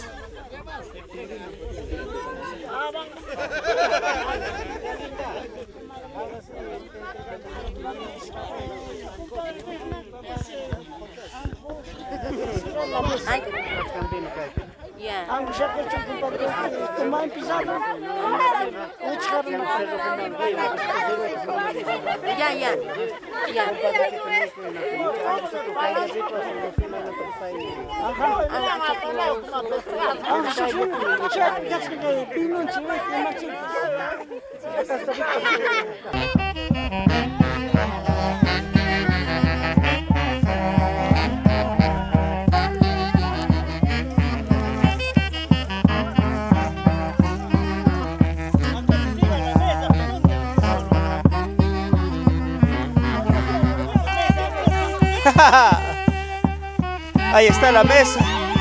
Ya, ya, ya. Ahí está la mesa.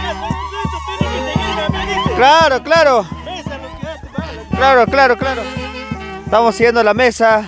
Claro, claro. Claro, claro, claro. Estamos siguiendo la mesa.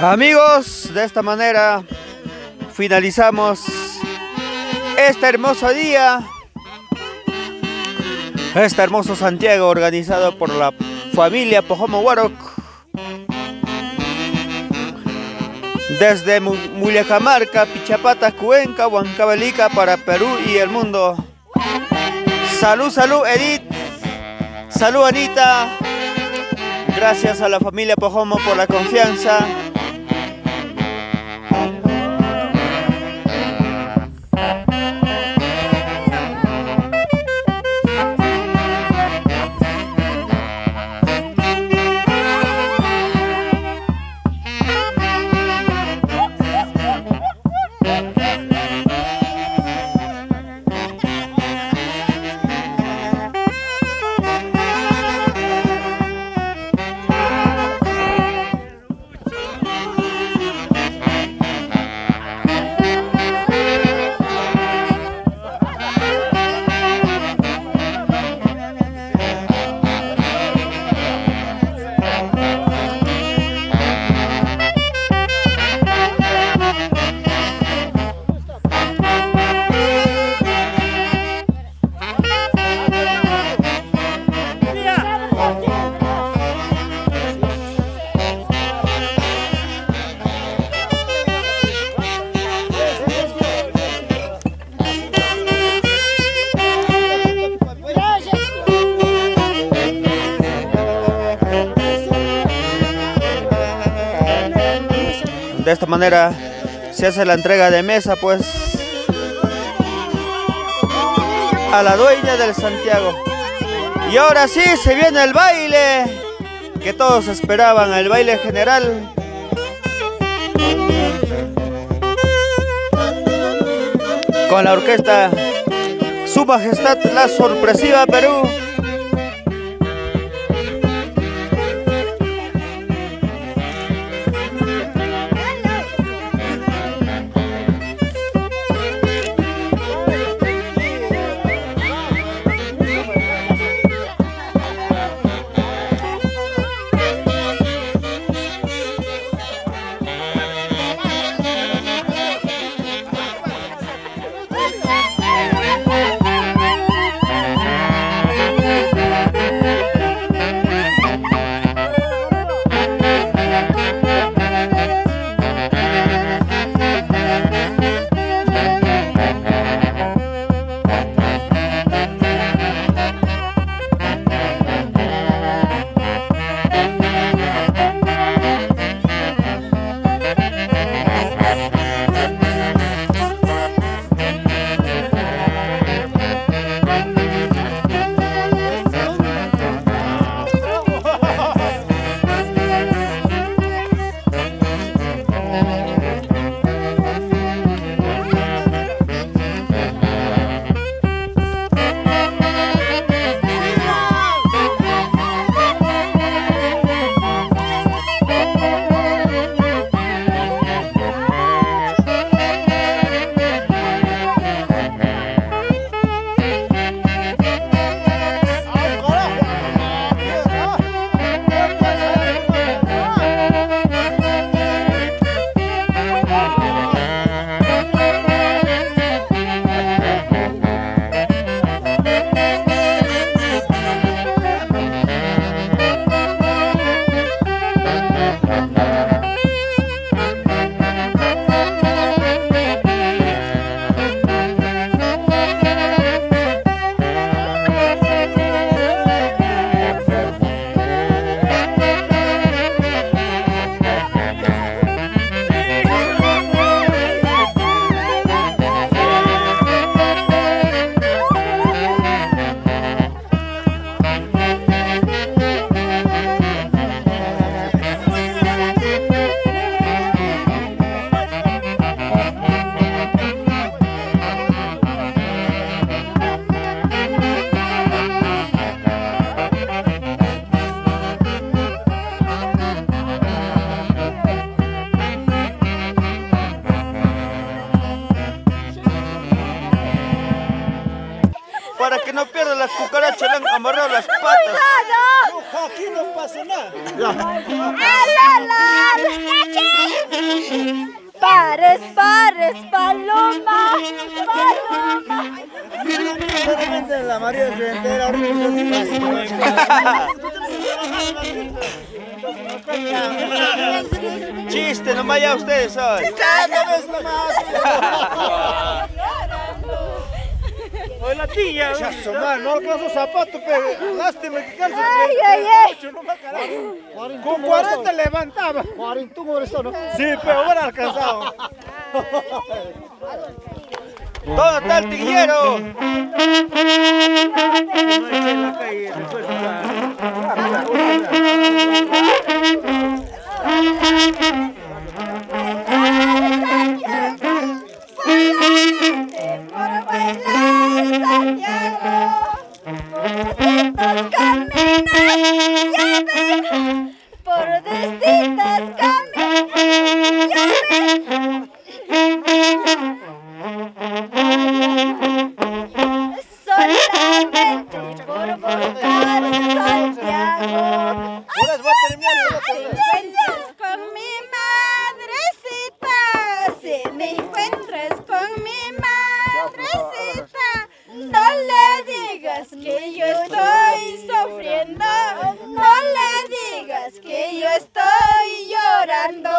Amigos, de esta manera finalizamos este hermoso día, este hermoso Santiago organizado por la familia Pojomo Huaroc desde Mullacamarca, Pichapata, Cuenca, Huancavelica para Perú y el mundo. Salud, salud Edith, salud Anita, gracias a la familia Pojomo por la confianza. De esta manera se hace la entrega de mesa pues a la dueña del Santiago. Y ahora sí se viene el baile que todos esperaban, el baile general. Con la orquesta Su Majestad la Sorpresiva Perú. Para que no pierda las cucarachas, le han amarrado las patas. No, aquí no pasa nada. Pares, pares, paloma, paloma. Solamente la María se entera ahorita. Chiste, nomás ya ustedes hoy. Cada vez nomás. Oye, la tía. Chazo, man, no alcanzo zapato, pero lástima que calza. Ay, ay, ay. No, carajo. Con cuarenta levantaba. cuarenta esto, ¿no? Sí, pero ahora alcanzado. ¿Dónde está el tiguillero? Por distintas caminos, yo solamente por buscar Santiago. Si me encuentras con mi madrecita, si me encuentras con mi madrecita, no le digas que yo estoy sufriendo, no le digas que yo estoy llorando.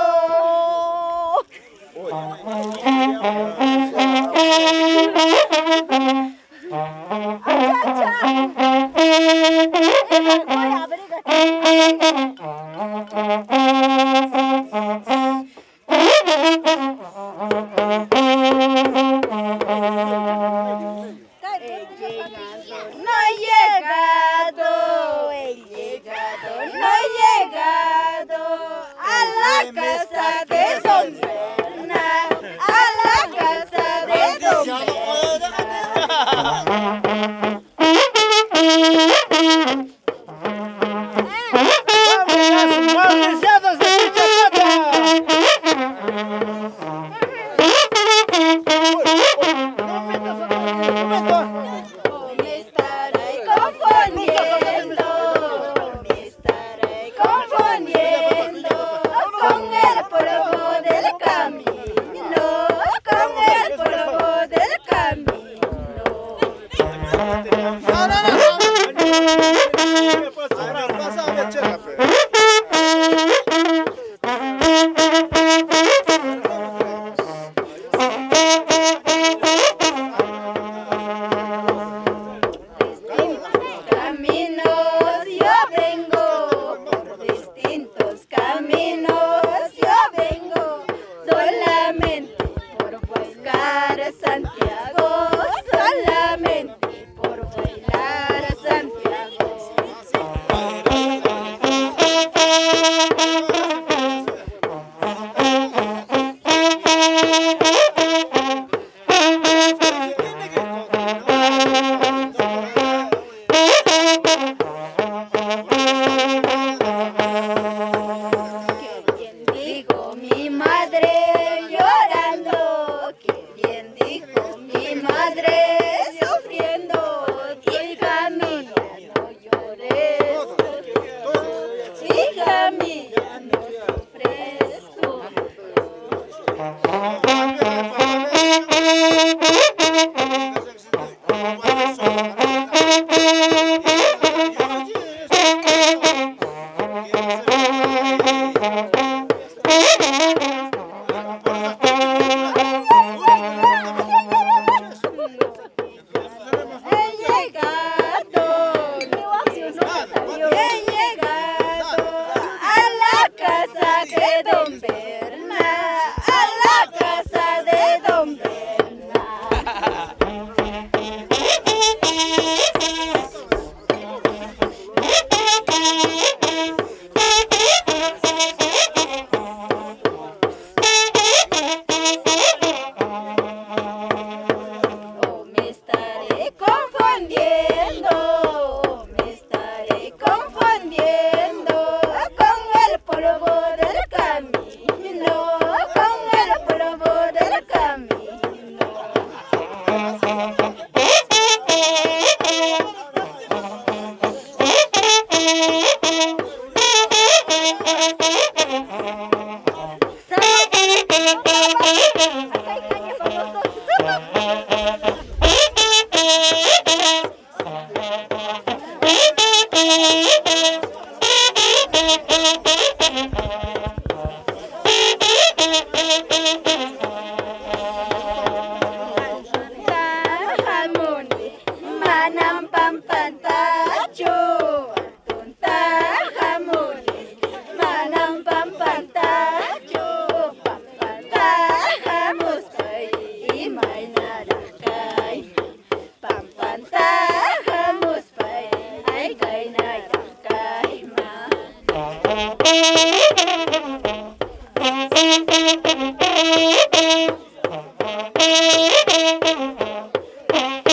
No he llegado, he llegado, no he llegado a la casa de Don Berna, a la casa de Don Berna. ¡Maldiciadas de Me estaré confundiendo, me estaré confundiendo con el polvo del camino, con el polvo del camino. No, no, no. Pasa, chela, Caminos yo vengo, por distintos caminos yo vengo, solamente por buscar a Santiago, solamente por bailar a Santiago. Dijo mi madre llorando, que bien dijo mi madre sufriendo, hija mía no llores, hija mía no sufres tú. He llegado, he llegado a la casa de Don Berna, a la casa de Don Berna. Oh, me estaré confundiendo, oh, me estaré confundiendo con el polvo del camino, con el polvo del camino.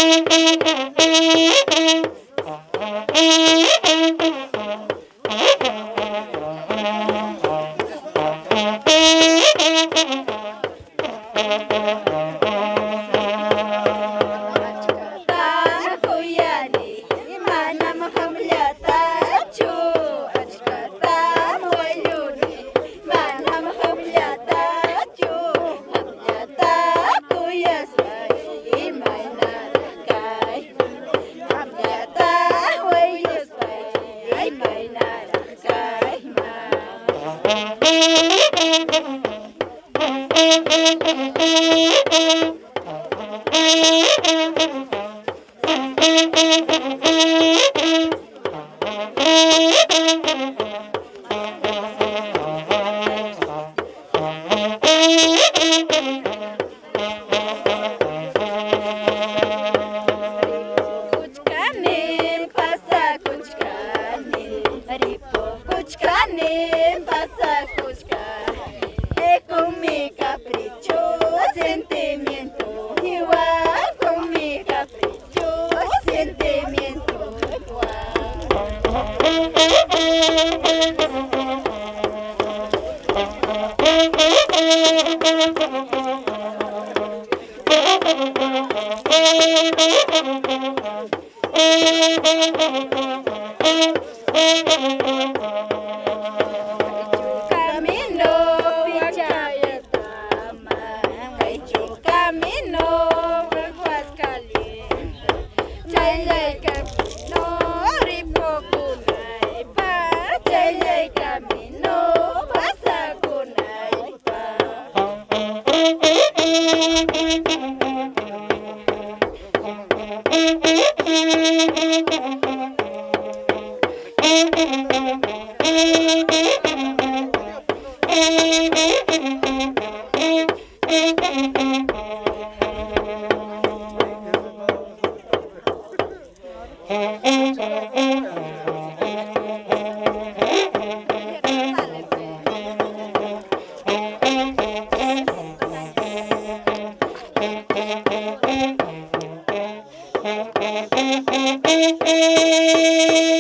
Thank you.